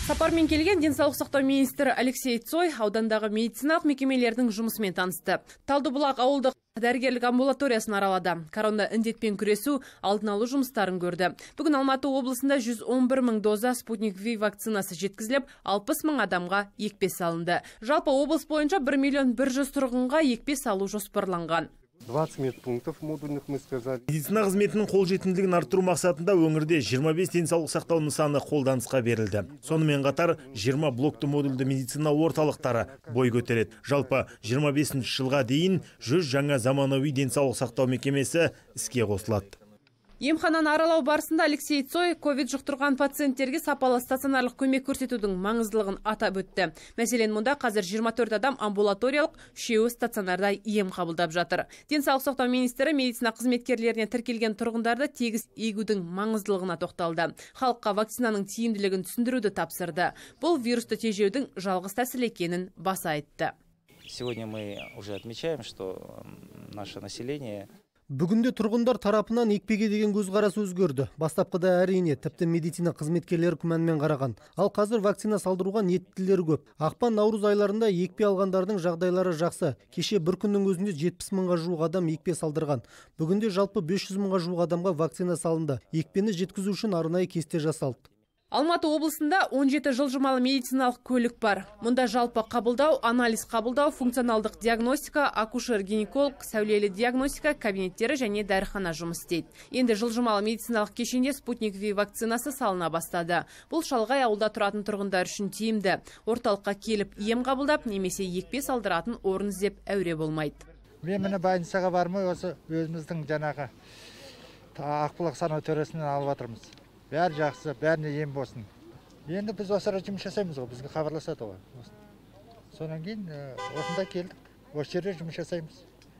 Сапармен келген денсаулық сақтау министрі Алексей Цой аудандағы медициналық мекемелердің жұмысымен танысты. Талдыбұлақ ауылдық дәрігерлік амбулаториясын аралады. Корона індетпен күресу алдын алу жұмыстарын көрді. Бүгін Алматы облысында 111 мың доза Спутник V вакцинасы жеткізіліп, 60 мың адамға екпе салынды. Жалпы облыс бойынша 1 миллион 100 тұрғынға екпе салу жоспарланған. 20 медпунктов модульных, мы сказали. Медицина қызметінің қолжетімділігін арттыру мақсатында өңірде 25 денсаулық сақтау нысаны қолданысқа берілді. Сонымен қатар 20 блокты модульді медицина орталықтары бой көтереді. Жалпы 25 жылға дейін 100 жаңа заманауи денсаулық сақтау мекемесі іске қосылады. Емхананы аралау барысында Алексей Цой ковид жұқтырған пациенттерге сапалы стационарлық көмек көрсетудің маңыздылығын атап өтті. Мәселен, мұнда қазір 24 адам амбулаториялық, 3 стационарда ем қабылдап жатыр. Денсаулық сақтау министрі медицина қызметкерлеріне тіркелген тұрғындарды тегіс егудің маңыздылығына тоқталды. Халыққа вакцинаның тиімділігін түсіндіруді тапсырды. Бұл вирусты тежеудің жалғыз тәсіл екенін баса айтты. Сегодня мы уже отмечаем, что наше население Бүгінде тұрғындар тарапынан екпеге деген көзқарас өзгерді. Бастапқыда әрине тіпті медицина қызметкерлері күмәнмен қараған. Ал қазір вакцина салдыруға ниеттілер көп. Ақпан-наурыз айларында екпе алғандардың жағдайлары жақсы. Кеше бір күннің өзінде 70 мыңға жуық адам екпе салдырған. Бүгінде жалпы 500 мыңға жуық адамға вакцина салынды. Екпені жеткізу үшін арнайы кесте жасалды. Алматы облысында 17 жылжымалы медициналық көлік бар. Мұнда жалпы қабылдау, анализ қабылдау, функционалдық диагностика, акушер-гинеколог, сәулелі диагностика кабинеттері және дәріхана жұмыс істейді. Енді жылжымалы медициналық кешенде Спутник V вакцинасы салына бастады. Бұл шалғай ауылда тұратын тұрғындар үшін тиімді. Орталыққа келіп ем қабылдап, немесе екпе салдыратын орын іздеп әуре болмайды. Мен міне больницаға бармай осы өзіміздің жаңағы Ақбұлақ санаториясынан алып жатырмыз. Бәрі жақсы, бәріне ем болсын. Енді біз осыра жұмыс жасаймыз ғой, бізге хабарласады ғой. Сонан кейін осында келдік, осы жерде жұмыс жасаймыз.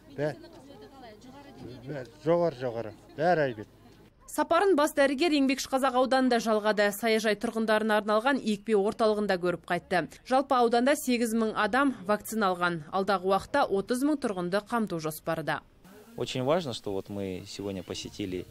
Жоғары, бәрі айбет. Сапарын бас дәрігер Еңбекшіқазақ ауданында жалғады. Саяжай тұрғындарына арналған екпе орталығында көріп қайтты. Жалпы ауданда 8 мың адам вакцина алған. Алдағы уақытта 30 мың тұрғынды қамту жоспарда. Очень важно, что вот мы сегодня посетили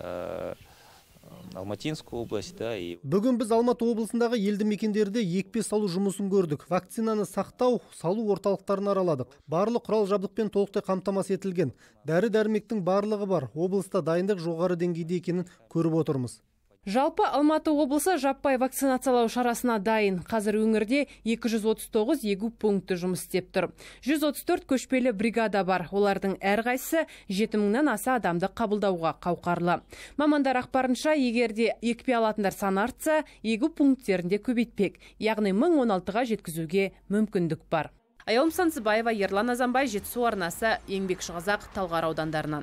Алматинскую область, да, и Бүгін біз Алматы облысындағы елді мекендерде екпе салу жұмысын көрдік. Вакцинаны сақтау, салу орталықтарын араладық. Барлық құрал жабдықпен толықтай қамтамасыз етілген. Дәрі-дәрмектің барлығы бар. Облыста дайындық жоғары деңгейде екенін көріп отырмыз. Жалпы Алматы облысы жаппай вакцинациялау шарасына дайын. Қазір өңірде 239 егу пункті жұмыс істеп тұр. 134 көшпелі бригада бар. Олардың әрқайсысы 7 мыңнан аса адамды қабылдауға қауқарлы. Мамандар ақпарынша, егерде екпе алатындар саны артса, егу пункттерінде көбейтпек. Яғни 1016-ға жеткізуге мүмкіндік бар. Айолым Сансыбаева, Ерлан Азанбай, Жетісу арнасы, Еңбекшіқазақ, Талғар аудандарынан.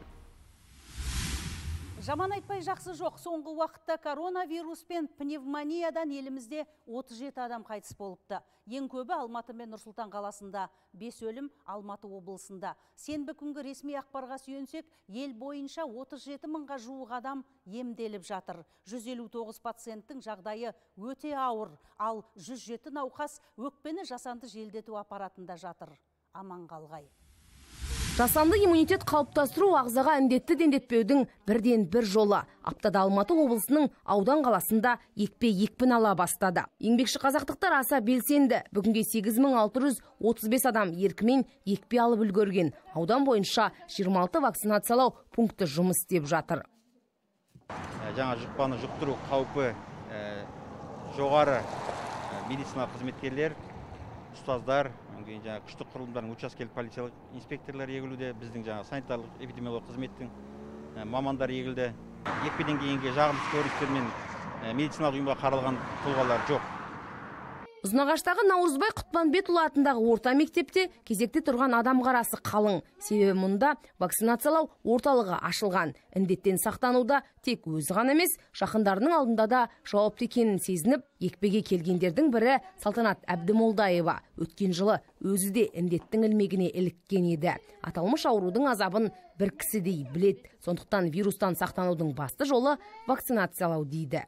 Жаман айтпай жақсы жоқ. Соңғы уақытта коронавирус пен пневмониядан елімізде 37 адам қайтыс болыпты. Ең көбі Алматы мен Нұрсұлтан қаласында, 5 өлім Алматы облысында. Сенбі күнгі ресми ақпарға сүйенсек, ел бойынша 37 мыңға жуық адам емделіп жатыр. 159 пациенттің жағдайы өте ауыр, ал 107 науқас өкпені жасанды желдету аппаратында жатыр. Аман қалғай. Жасанды иммунитет қалыптастыру ағзаға індетті дендетпеудің бірден бір жолы. Аптада Алматы облысының аудан қаласында екпін ала бастады. Еңбекшіқазақтықтар аса белсенді. Бүгінге 8635 адам еркімен екпе алып үлгерген. Аудан бойынша 26 вакцинациялау пункті жұмыс істеп жатыр. Жаңа жұқпаны жұқтыру қаупі жоғары медицина қызметкерлер, ұстаздар, күштік құрылымдардың учаскелік полициялық инспекторлар егілуде, біздің санитарлық эпидемиологиялық қызметтің мамандар егілді. Екпеден кейінге жағымсыз көріністер мен медициналық ұйымға қаралған тұлғалар жоқ. Ұзынағаштағы Наурызбай Құтпанбетұлы атындағы орта мектепте кезекте тұрған адам қарасы қалың. Себебі мұнда вакцинациялау орталығы ашылған. Індеттен сақтануда тек өзі ғана емес, жақындарының алдында да жауапты екенін сезініп, екпеге келгендердің бірі Салтанат Әбдімолдаева. Өткен жылы өзі де індеттің ілмегіне іліккен еді. Аталмыш аурудың азабын бір кісідей біледі. Сондықтан вирустан сақтанудың басты жолы вакцинациялау дейді.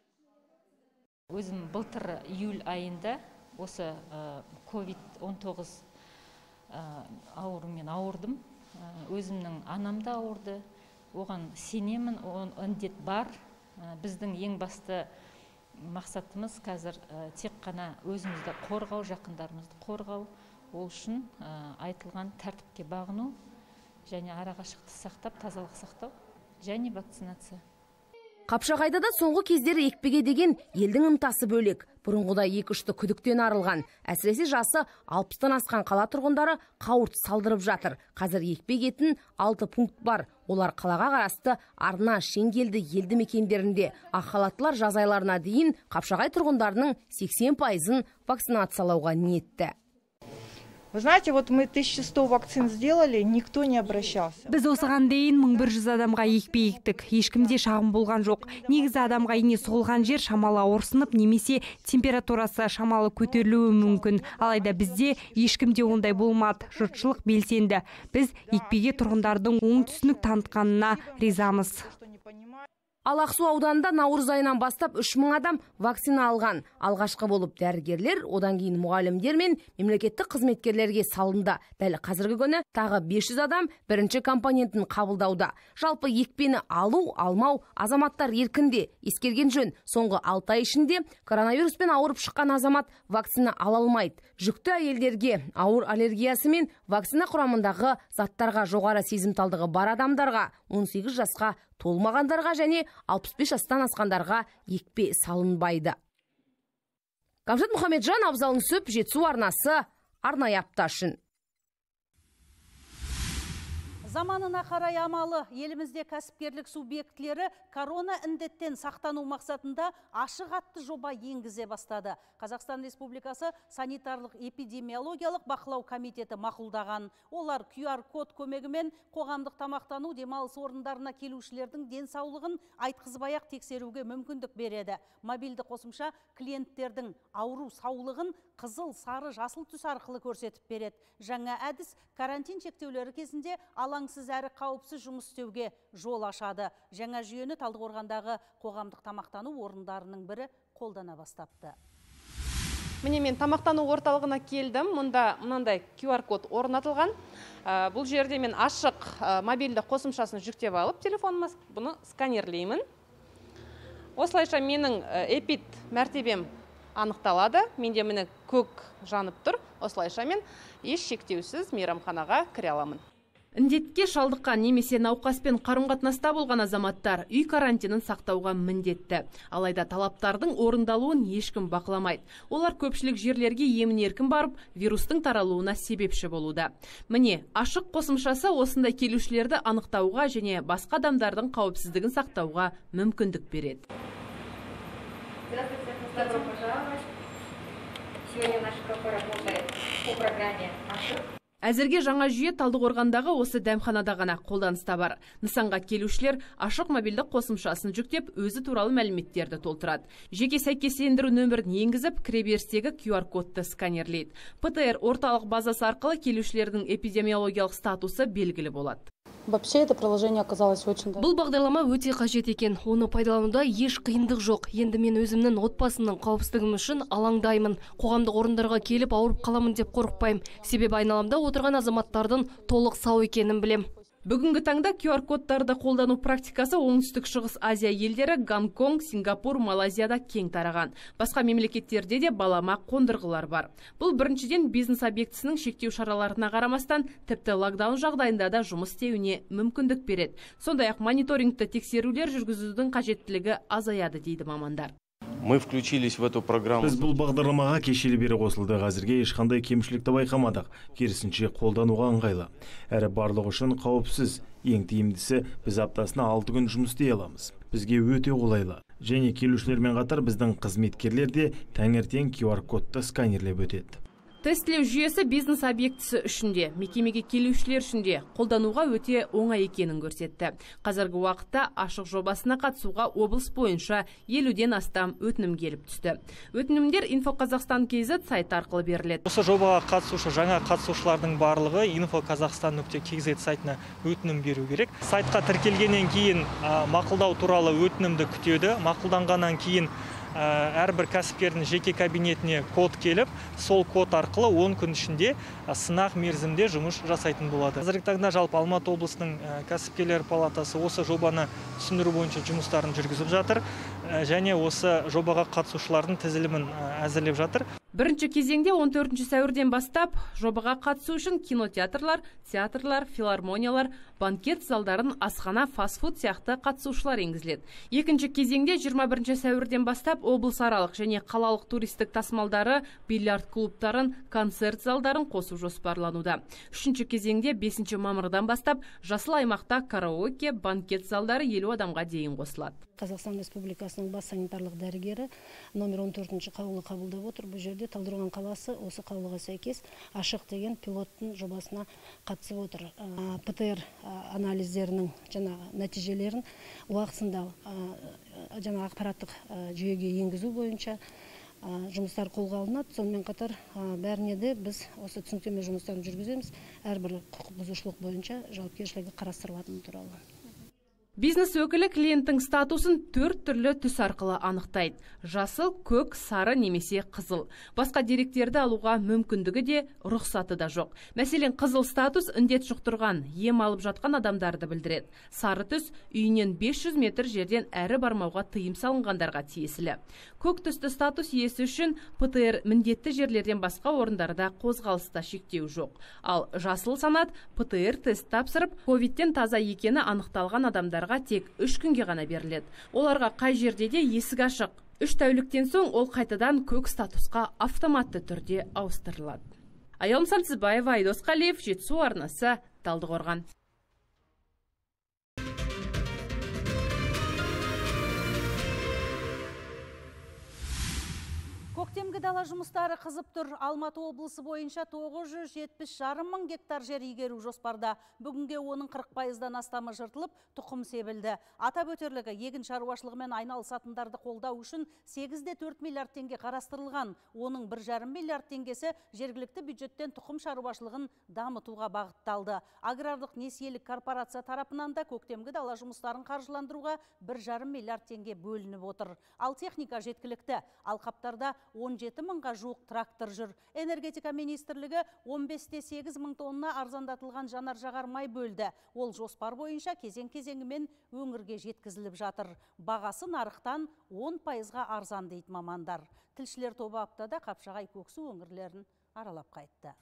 Өзім былтыр июль айында осы COVID-19 аурумен ауырдым. Өзімнің анам да ауырды. Оған сенемін, індет бар. Біздің ең басты мақсатымыз қазір тек қана өзімізді қорғау, жақындарымызды қорғау. Ол үшін айтылған тәртіпке бағыну және арақашықтықты сақтап, тазалық сақтау және вакцинация. Қапшағайда да соңғы кездері екпеге деген елдің ынтасы бөлек. Бұрынғыда 2-3 күдіктен арылған. Әсіресе жасы 60-тан асқан қала тұрғындары қауырт салдырып жатыр. Қазір екпе кетін 6 пункт бар. Олар қалаға қарасты Арна, Шенгелді елді мекендерінде. Ақ халаттылар жаз айларына дейін Қапшағай тұрғындарының 80%-ын вакцинациялауға ниетті. Вы знаете, вот мы 1100 вакцин сделали, никто не обращался. Біз осыған дейін 1100 адамға екпе ектік. Ешкімде шағым болған жоқ. Негізі адамға ине соғылған жер шамалы ауырсынып, немесе температурасы шамалы көтерілуі мүмкін. Алайда бізде ешкімде ондай болмады. Жұртшылық белсенді. Біз екпеге тұрғындардың оң түсінік танытқанына ризамыз. Ал Ақсу ауданында наурыз айынан бастап 3000 адам вакцина алған. Алғашқы болып дәрігерлер, одан кейін мұғалімдер мен мемлекеттік қызметкерлерге салынды. Дәл қазіргі күні тағы 500 адам бірінші компонентін қабылдауда. Жалпы екпені алу, алмау азаматтар еркінде. Ескерген жөн, соңғы 6 ай ішінде коронавируспен ауырып шыққан азамат вакцина ала алмайды. Жүкті әйелдерге, ауыр аллергиясы мен вакцина құрамындағы заттарға жоғары сезімталдығы бар адамдарға, 18 жасқа толмағандарға және 65 жастан асқандарға екпе салынбайды. Камшат Мұхамеджан, Абзал Нүсіп, Жетісу арнасы, арнайы апта үшін. Заманына қарай амалы елімізде кәсіпкерлік субъектілері корона індеттен сақтану мақсатында ашық атты жоба енгізе бастады. Қазақстан Республикасы санитарлық эпидемиологиялық бақылау комитеті мақұлдаған. Олар QR-код көмегімен қоғамдық тамақтану демалыс орындарына келушілердің денсаулығын айтқызбай-ақ тексеруге мүмкіндік береді. Мобильді қосымша клиенттердің ауру саулығын қызыл, сары, жасыл түс арқылы көрсетіп береді. Жаңа әдіс карантин шектеулері кезінде алаңсыз әрі қауіпсіз жұмыс істеуге жол ашады. Жаңа жүйені Талдықорғандағы қоғамдық тамақтану орындарының бірі қолдана бастапты. Міне мен тамақтану орталығына келдім. Мұнда мынандай QR-код орнатылған. Бұл жерде мен ашық мобильді қосымшасын жүктеп алып, телефоныма бұны сканерлеймін. Осылайша менің эпид мәртебем анықталады. Менде міне көк жанып тұр. Осылайша мен еш шектеусіз мейрамханаға кіре аламын. Індетке шалдыққан немесе науқаспен қарым-қатынаста болған азаматтар үй карантинін сақтауға міндетті. Алайда талаптардың орындалуын ешкім бақыламайды. Олар көпшілік жерлерге емін-еркін барып, вирустың таралуына себепші болуда. Міне, ашық қосымшасы осындай келушілерді анықтауға және басқа адамдардың қауіпсіздігін сақтауға мүмкіндік береді. Здравствуйте, добро пожаловать. Сегодня наша кафе работает по программе «Ашық». Әзірге жаңа жүйе Талдықорғандағы осы дәмханада ғана қолданыста бар. Нысанға келушілер ашық мобильдік қосымшасын жүктеп, өзі туралы мәліметтерді толтырады. Жеке сәйкестендіру нөмірін енгізіп, кіреберістегі QR-кодты сканерлейді. ПТР орталық базасы арқылы келушілердің эпидемиологиялық статусы белгілі болады. Вообще это приложение оказалось очень... Бұл бағдарлама өте қажет екен. Оны пайдалануда еш қиындық жоқ. Енді мен өзімнің отбасымның қауіпсіздігім үшін алаңдаймын. Қоғамдық орындарға келіп ауырып қаламын деп қорықпаймын. Себебі айналамда отырған азаматтардың толық сау екенін білем. Бүгінгі таңда QR-кодтарды қолдану практикасы оңтүстік шығыс Азия елдері, Гонконг, Сингапур, Малайзияда кең тараған. Басқа мемлекеттерде де балама қондырғылар бар. Бұл біріншіден бизнес объектісінің шектеу шараларына қарамастан, тіпті локдаун жағдайында да жұмыс істеуіне мүмкіндік береді. Сондай-ақ мониторингті тексерулер жүргізудің қажеттілігі азаяды дейді мамандар. Мы включились в эту программу. Біз бұл бағдарламаға кешелі бері қосылды. Әзірге ешқандай кемшілікті байқамадық. Керісінше қолдануға ыңғайлы. Әрі барлығы үшін қауіпсіз. Ең тиімдісі, біз аптасына 6 күн жұмыс істей аламыз. Бізге өте қолайлы. Және келушілермен қатар біздің қызметкерлер де таңертең QR-кодты сканерлеп өтеді. Тестілеу жүйесі бизнес объектісі үшінде, мекемеге келушілер үшінде қолдануға өте оңай екенін көрсетті. Қазіргі уақытта ашық жобасына қатысуға облыс бойынша 50-ден астам өтінім келіп түсті. Өтінімдер Инфоқазақстан KZ сайты арқылы беріледі. Осы жобаға қатысушы жаңа қатысушылардың барлығы infokazaqstan.kz сайтына өтінім беру керек. Сайтқа тіркелгеннен кейін мақұлдау туралы өтінімді күтеді. Мақұлданғаннан кейін әрбір кәсіпкердің жеке кабинетіне код келіп, сол код арқылы 10 күн ішінде сынақ мерзімде жұмыс жасайтын болады. Қазіргі таңда жалпы Алматы облысының кәсіпкерлер палатасы осы жобаны түсіндіру бойынша жұмыстарын жүргізіп жатыр. және осы жобаға қатысушылардың тізілімін әзірлеп жатыр. Бірінші кезеңде 14 сәуірден бастап жобаға қатысу үшін кинотеатрлар, театрлар, филармониялар, банкет залдарын, асхана, фастфуд сияқты қатысушылар енгізіледі. Екінші кезеңде 21 сәуірден бастап облыс аралық және қалалық туристік тасымалдары, бильярд клубтарын, концерт залдарын қосу жоспарлануда. Үшінші кезеңде 5 мамырдан бастап жасыл аймақта караоке, банкет залдары 50 адамға дейін қосылады. Қазақстан Республикасының бас санитарлық дәрігері номер 14 қаулы қабылдап отыр. Бұл жерде Талдықорған қаласы осы қаулыға сәйкес ашық деген пилоттың жобасына қатысып отыр. ПТР анализдерінің нәтижелерін уақытында ақпараттық жүйеге енгізу бойынша жұмыстар қолға алынады. Сонымен қатар бәріне де біз осы түсініктеме жұмыстарын жүргіземіз. Әрбір құқық бұзушылық бойынша жауапкершілігі қарастырылатыны туралы. Бизнес өкілі клиенттің статусын 4 түрлі түс арқылы анықтайды. Жасыл, көк, сары немесе қызыл. Басқа деректерді алуға мүмкіндігі де, рұқсаты да жоқ. Мәселен, қызыл статус індет жұқтырған, ем алып жатқан адамдарды білдіреді. Сары түс үйінен 500 метр жерден әрі бармауға тыйым салынғандарға тиесілі. Көк түсті статус иесі үшін ПТР міндетті жерлерден басқа орындарда қозғалыста шектеу жоқ. Ал жасыл санат ПТР тест тапсырып, ковидтен таза екені анықталған адамдар тек 3 күнге ғана беріледі. Оларға қай жерде де есік ашық. 3 тәуліктен соң ол қайтадан көк статусқа автоматты түрде ауыстырылады. Аялым Сансызбаева, Айдос Қалиев, Жетісу арнасы, Талдықорған. Көктемгі дала жұмыстары қызып тұр. Алматы облысы бойынша 970 мың гектар жер игеру жоспарда. Бүгінге оның 40%-дан астамы жыртылып, тұқым себілді. Атап өтерлігі, егін шаруашылығымен айналысатындарды қолдау үшін 8,4 миллиард теңге қарастырылған. Оның 1,5 миллиард теңгесі жергілікті бюджеттен тұқым шаруашылығын дамытуға бағытталды. Аграрлық несиелік корпорация тарапынан да көктемгі дала жұмыстарын қаржыландыруға 1,5 миллиард теңге бөлініп отыр. Ал техника жеткілікті. Алқаптарда 17 мыңға жуық трактор жүр. Энергетика министрлігі 15,8 мың тонна арзандатылған жанар-жағар май бөлді. Ол жоспар бойынша кезең-кезеңімен өңірге жеткізіліп жатыр. Бағасы нарықтан 10%-ға арзан дейді мамандар. Тілшілер тобы аптада Қапшағай, Көксу өңірлерін аралап қайтты.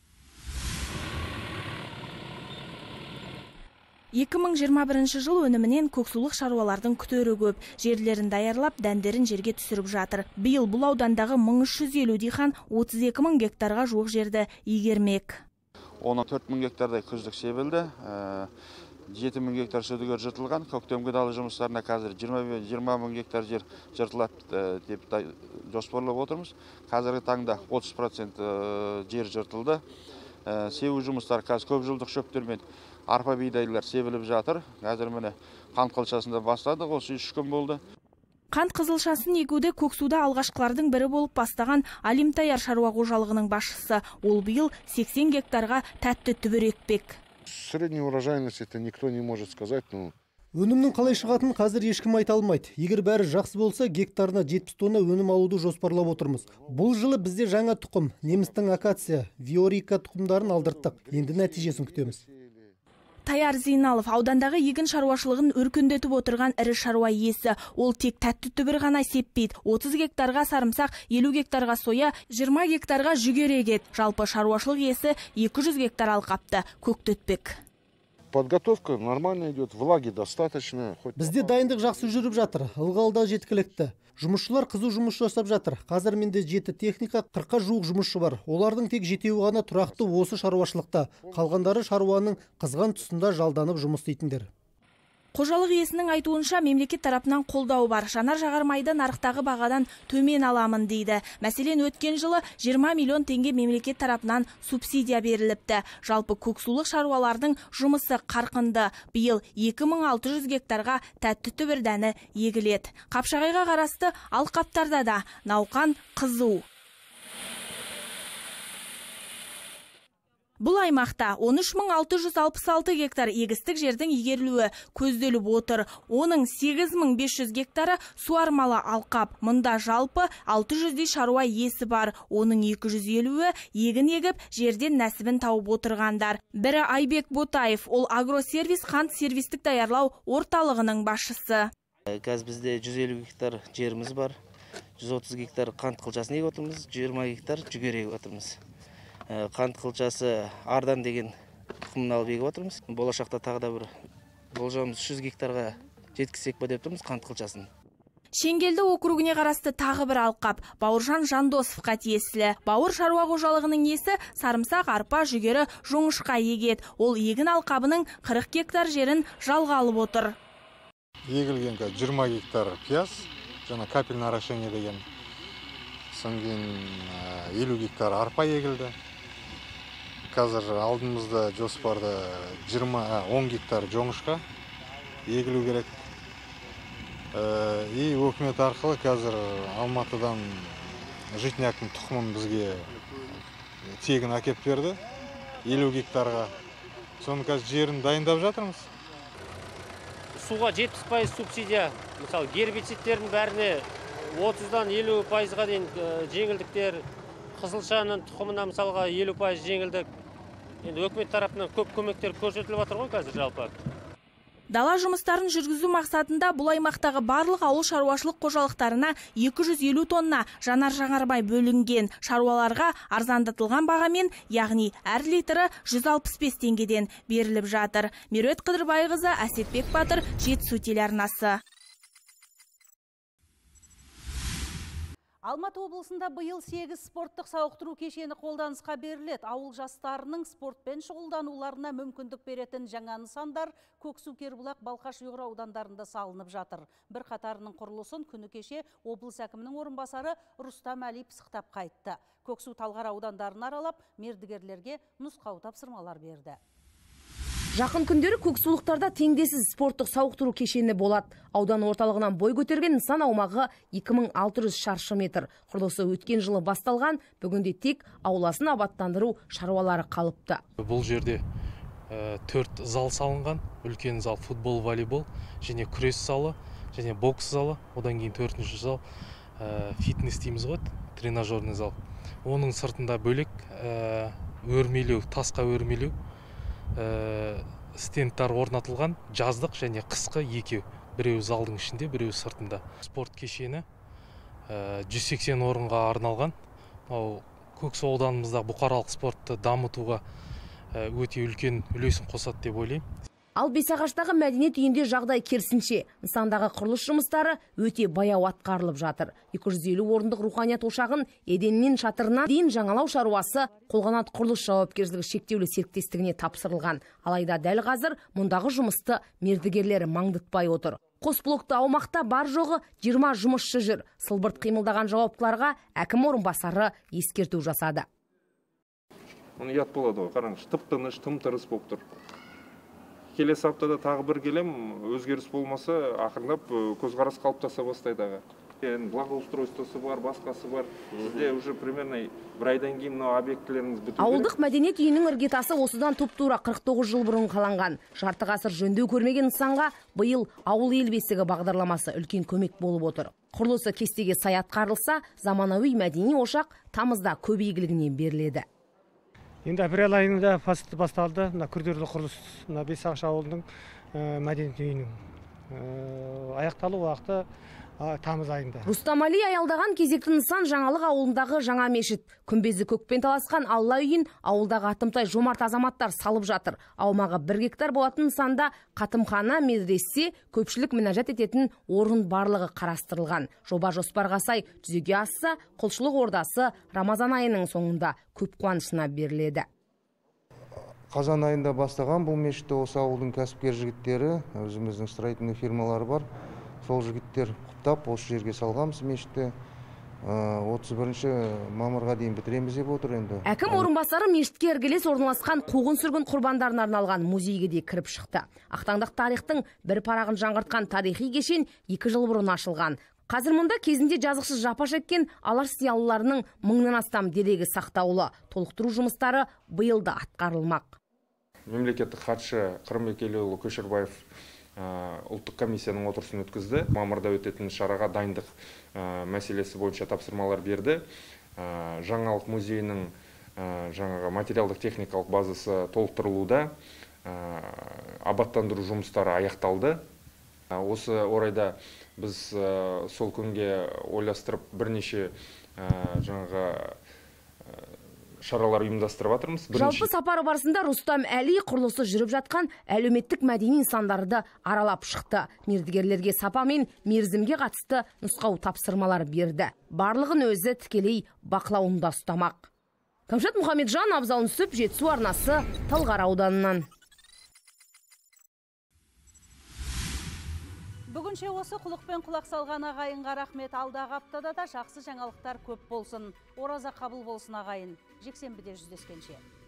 2021 жыл өнімінен көксулық шаруалардың күтері көп. Жерлерін даярлап, дәндерін жерге түсіріп жатыр. Биыл бұл аудандағы 1350 диқан 32 мың гектарға жуық жерді игермек. Оның 4 мың гектардай күздік себілді. 7 мың гектар сүдігер жыртылған. Көктемгі дала жұмыстарына қазір 20 мың гектар жер жыртылады деп жоспарлап отырмыз. Қазіргі таңда 30% жер жыртылды. Себу жұмыстар қазір көп жылдық шөптермен арпа бидайлар себіліп жатыр. Қазір міне қант қызылшасында бастадық, осы 3 күн болды. Қант қызылшасын егуде Көксуда алғашқылардың бірі болып бастаған Алимтаяр шаруа қожалығының басшысы. Ол биыл 80 гектарға тәтті түбір екпек. Средний урожайность это никто не может сказать, но Өнімнің қалай шығатынын қазір ешкім айта алмайды. Егер бәрі жақсы болса, гектарына 70 тонна өнім алуды жоспарлап отырмыз. Бұл жылы бізде жаңа тұқым, немістің акация, виорика тұқымдарын алдырттық. Енді нәтижесін күтеміз. Таяр Зейналов аудандағы егін шаруашылығын өркендетіп отырған ірі шаруа иесі. Ол тек тәтті түбір ғана сеппейді. 30 гектарға сарымсақ, 50 гектарға соя, 20 гектарға жүгері егеді. Жалпы шаруашылық иесі 200 гектар алқапты көктөтпек. Подготовка нормально идет, влаги достаточно. Бізде дайындық жақсы жүріп жатыр, ылғалда жеткілікті. Жұмысшылар қызу жұмыс жасап жатыр. Қазір менде 7 техника, 40-қа жуық жұмысшы бар. Олардың тек 7-еуі ғана тұрақты осы шаруашылықта. Қалғандары шаруаның қызған тұсында жалданып жұмыс істейтіндер. Қожалық иесінің айтуынша мемлекет тарапынан қолдау бар. Жанар-жағар майды нарықтағы бағадан төмен аламын дейді. Мәселен, өткен жылы 20 миллион теңге мемлекет тарапынан субсидия беріліпті. Жалпы көксулық шаруалардың жұмысы қарқынды. Биыл 2600 гектарға тәтті түбір дәні егіледі. Қапшағайға қарасты алқаптарда да науқан қызу. Бұл аймақта 13666 гектар егістік жердің игерілуі көзделіп отыр. Оның 8500 гектары суармалы алқап. Мұнда жалпы 600-дей шаруа иесі бар. Оның 250-і егін егіп, жерден нәсібін тауып отырғандар. Бірі Айбек Ботаев, ол агросервис қант сервистік даярлау орталығының басшысы. Қазір бізде 150 гектар жеріміз бар. 130 гектар қант қылшасын егіп отырмыз, 20 гектар жүгері егіп отырмыз. Қант қылшасы ардан деген тұқымын алып егіп отырмыз. Болашақта тағы да бір болжамымыз 100 гектарға жеткізсек па деп тұрмыз қант қылшасын. Шеңгелді округіне қарасты тағы бір алқап Бауыржан Жандосовқа тиесілі. Бауыр шаруа қожалығының иесі сарымсақ, арпа, жүгері, жоңышқа егеді. Ол егін алқабының 40 гектар жерін жалға алып отыр. Егілген 20 гектар пияз, жаңа капельное орошение деген. Содан кейін 50 гектар арпа егілді. Қазір алдымызда жоспарда 10 гектар жоңышқа егілу керек. И өкімет арқылы қазір Алматыдан житняктың тұқымын бізге тегін әкеп берді 50 гектарға. Соны қазір жерін дайындап жатырмыз. Суға 70% субсидия, мысалы гербицидтердің бәріне 30-дан 50%-ға дейін жеңілдіктер, қызылшаның тұқымына мысалға 50% жеңілдік. Енді өкімет тарапынан көп көмектер көрсетіліп жатыр ғой қазір жалпы. Дала жұмыстарын жүргізу мақсатында бұл аймақтағы барлық ауыл шаруашылық қожалықтарына 250 тонна жанар-жағармай бөлінген. Шаруаларға арзандатылған бағамен, яғни әр литрі 165 теңгеден беріліп жатыр. Меруерт Қыдырбайқызы, Әсетбек Батыр, Жетісу телеарнасы. Алматы облысында биыл 8 спорттық сауықтыру кешені қолданысқа беріледі. Ауыл жастарының спортпен шұғылдануларына мүмкіндік беретін жаңа нысандар Көксу, Кербұлақ, Балқаш, Ұйғыр аудандарында салынып жатыр. Bir қатарының құрылысын күні кеше облыс әкімінің орынбасары Рустам Әли пысықтап қайтты. Көксу, Талғар аудандарын аралап, мердігерлерге нұсқау тапсырмалар берді. Жақын күндері көксулықтарда теңдесіз спорттық сауықтыру кешені болады. Аудан орталығынан бой көтерген нысан аумағы 2600 шаршы метр. Құрылысы өткен жылы басталған, бүгінде тек ауласын абаттандыру шаруалары қалыпты. Бұл жерде 4 зал салынған, үлкен зал футбол, волейбол, және күрес залы, және бокс залы, одан кейін 4-ші зал фитнес дейміз ғой, тренажерный зал. Оның сыртында бөлек өрмелеу, тасқа өрмелеу стендтар орнатылған, жаздық және қысқы екеу. Біреу залдың ішінде, біреу сыртында. Спорт кешені 180 орынға арналған. Көксу ауданымызда бұқаралық спортты дамытуға өте үлкен үлесін қосады деп ойлаймын. Ал Бесағаштағы мәдениет үйінде жағдай керісінше. Нысандағы құрылыс жұмыстары өте баяу атқарылып жатыр. 250 орындық руханият ошағын еденнен шатырына дейін жаңалау шаруасы қолғанат құрылыс жауапкершілігі шектеулі серіктестігіне тапсырылған. Алайда дәл қазір мұндағы жұмысты мердігерлері маңдытпай отыр. Қос блокты аумақта бар жоғы 20 жұмысшы жүр. Сылбырт қимылдаған жауаптыларға әкім орынбасары ескерту жасады. Оны ят болады ғой, қараңыз, тып-тыныш, тым-тырыс болып тұр. Келесі аптада тағы бір келем, өзгеріс болмаса, ақырындап көзқарас қалыптаса бастайды. Благоустройствосы бар, басқасы бар. Сізде уже примерно бір айдан кейін объектілеріңіз біту керек. Ауылдық мәдениет үйінің іргетасы осыдан тұп-тура 49 жыл бұрын қаланған. Жарты ғасыр жөндеу көрмеген нысанға биыл ауыл ел бесігі бағдарламасы үлкен көмек болып отыр. Құрылысы кестеге сай атқарылса, заманауи мәдени ошақ тамызда көп игілігіне беріледі. Енді апрель айында басталды күрделі құрылыс Бесағаш ауылының мәдениет үйінің аяқталу уақыты тамыз айында. Рустам Әли аялдаған кезекті нысан жаңалық ауылындағы жаңа мешіт. Күмбезі көкпен таласқан Алла үйін ауылдағы атымтай жомарт азаматтар салып жатыр. Аумағы 1 гектар болатын нысанда қатымхана, медресе, көпшілік мінәжат ететін орын барлығы қарастырылған. Жоба жоспарға сай жүзеге асса, құлшылық ордасы Рамазан айының соңында көп қуанышына беріледі. Қазан айында бастаған бұл мешітті осы ауылдың кәсіпкер жігіттері, өзіміздің строительный фирмалары бар. Сол жігіттер құптап осы жерге салғанбыз мешітті. 31 мамырға дейін бітіреміз деп отыр енді. Әкім орынбасары мешітке іргелес орналасқан қуғын-сүргін құрбандарына арналған музейге де кіріп шықты. Ақтаңдақ тарихтың бір парағын жаңғыртқан тарихи кешен 2 жыл бұрын ашылған. Қазір мұнда кезінде жазықсыз жапа шеккен Алаш зиялыларының 1000-нан астам дерегі сақтаулы. Толықтыру жұмыстары биыл да атқарылмақ. Мемлекеттік хатшы Қырымбекұлы Көшербаев ұлттық комиссияның отырысын өткізді. Мамырда өтетін шараға дайындық мәселесі бойынша тапсырмалар берді. Жаңалық музейінің материалдық техникалық базасы толықтырылуда. Абаттандыру жұмыстары аяқталды. Осы орайда біз сол күнге ойластырып бірнеше жаңағы шаралар ұйымдастырып жатырмыз. Жалпы сапары барысында Рустам Әли құрылысы жүріп жатқан әлеуметтік мәдени нысандарды аралап шықты. Мердігерлерге сапа мен мерзімге қатысты нұсқау тапсырмалар берді. Барлығын өзі тікелей бақылауында ұстамақ. Кәмшат Мұхамеджан, Абзал Нүсіп, Жетісу арнасы, Талғар ауданынан. Бүгінше осы құлықпен құлақ салған ағайынға рахмет. Алдағы аптада да жақсы жаңалықтар көп болсын. Ораза қабыл болсын ағайын. Жексенбіде жүздескенше.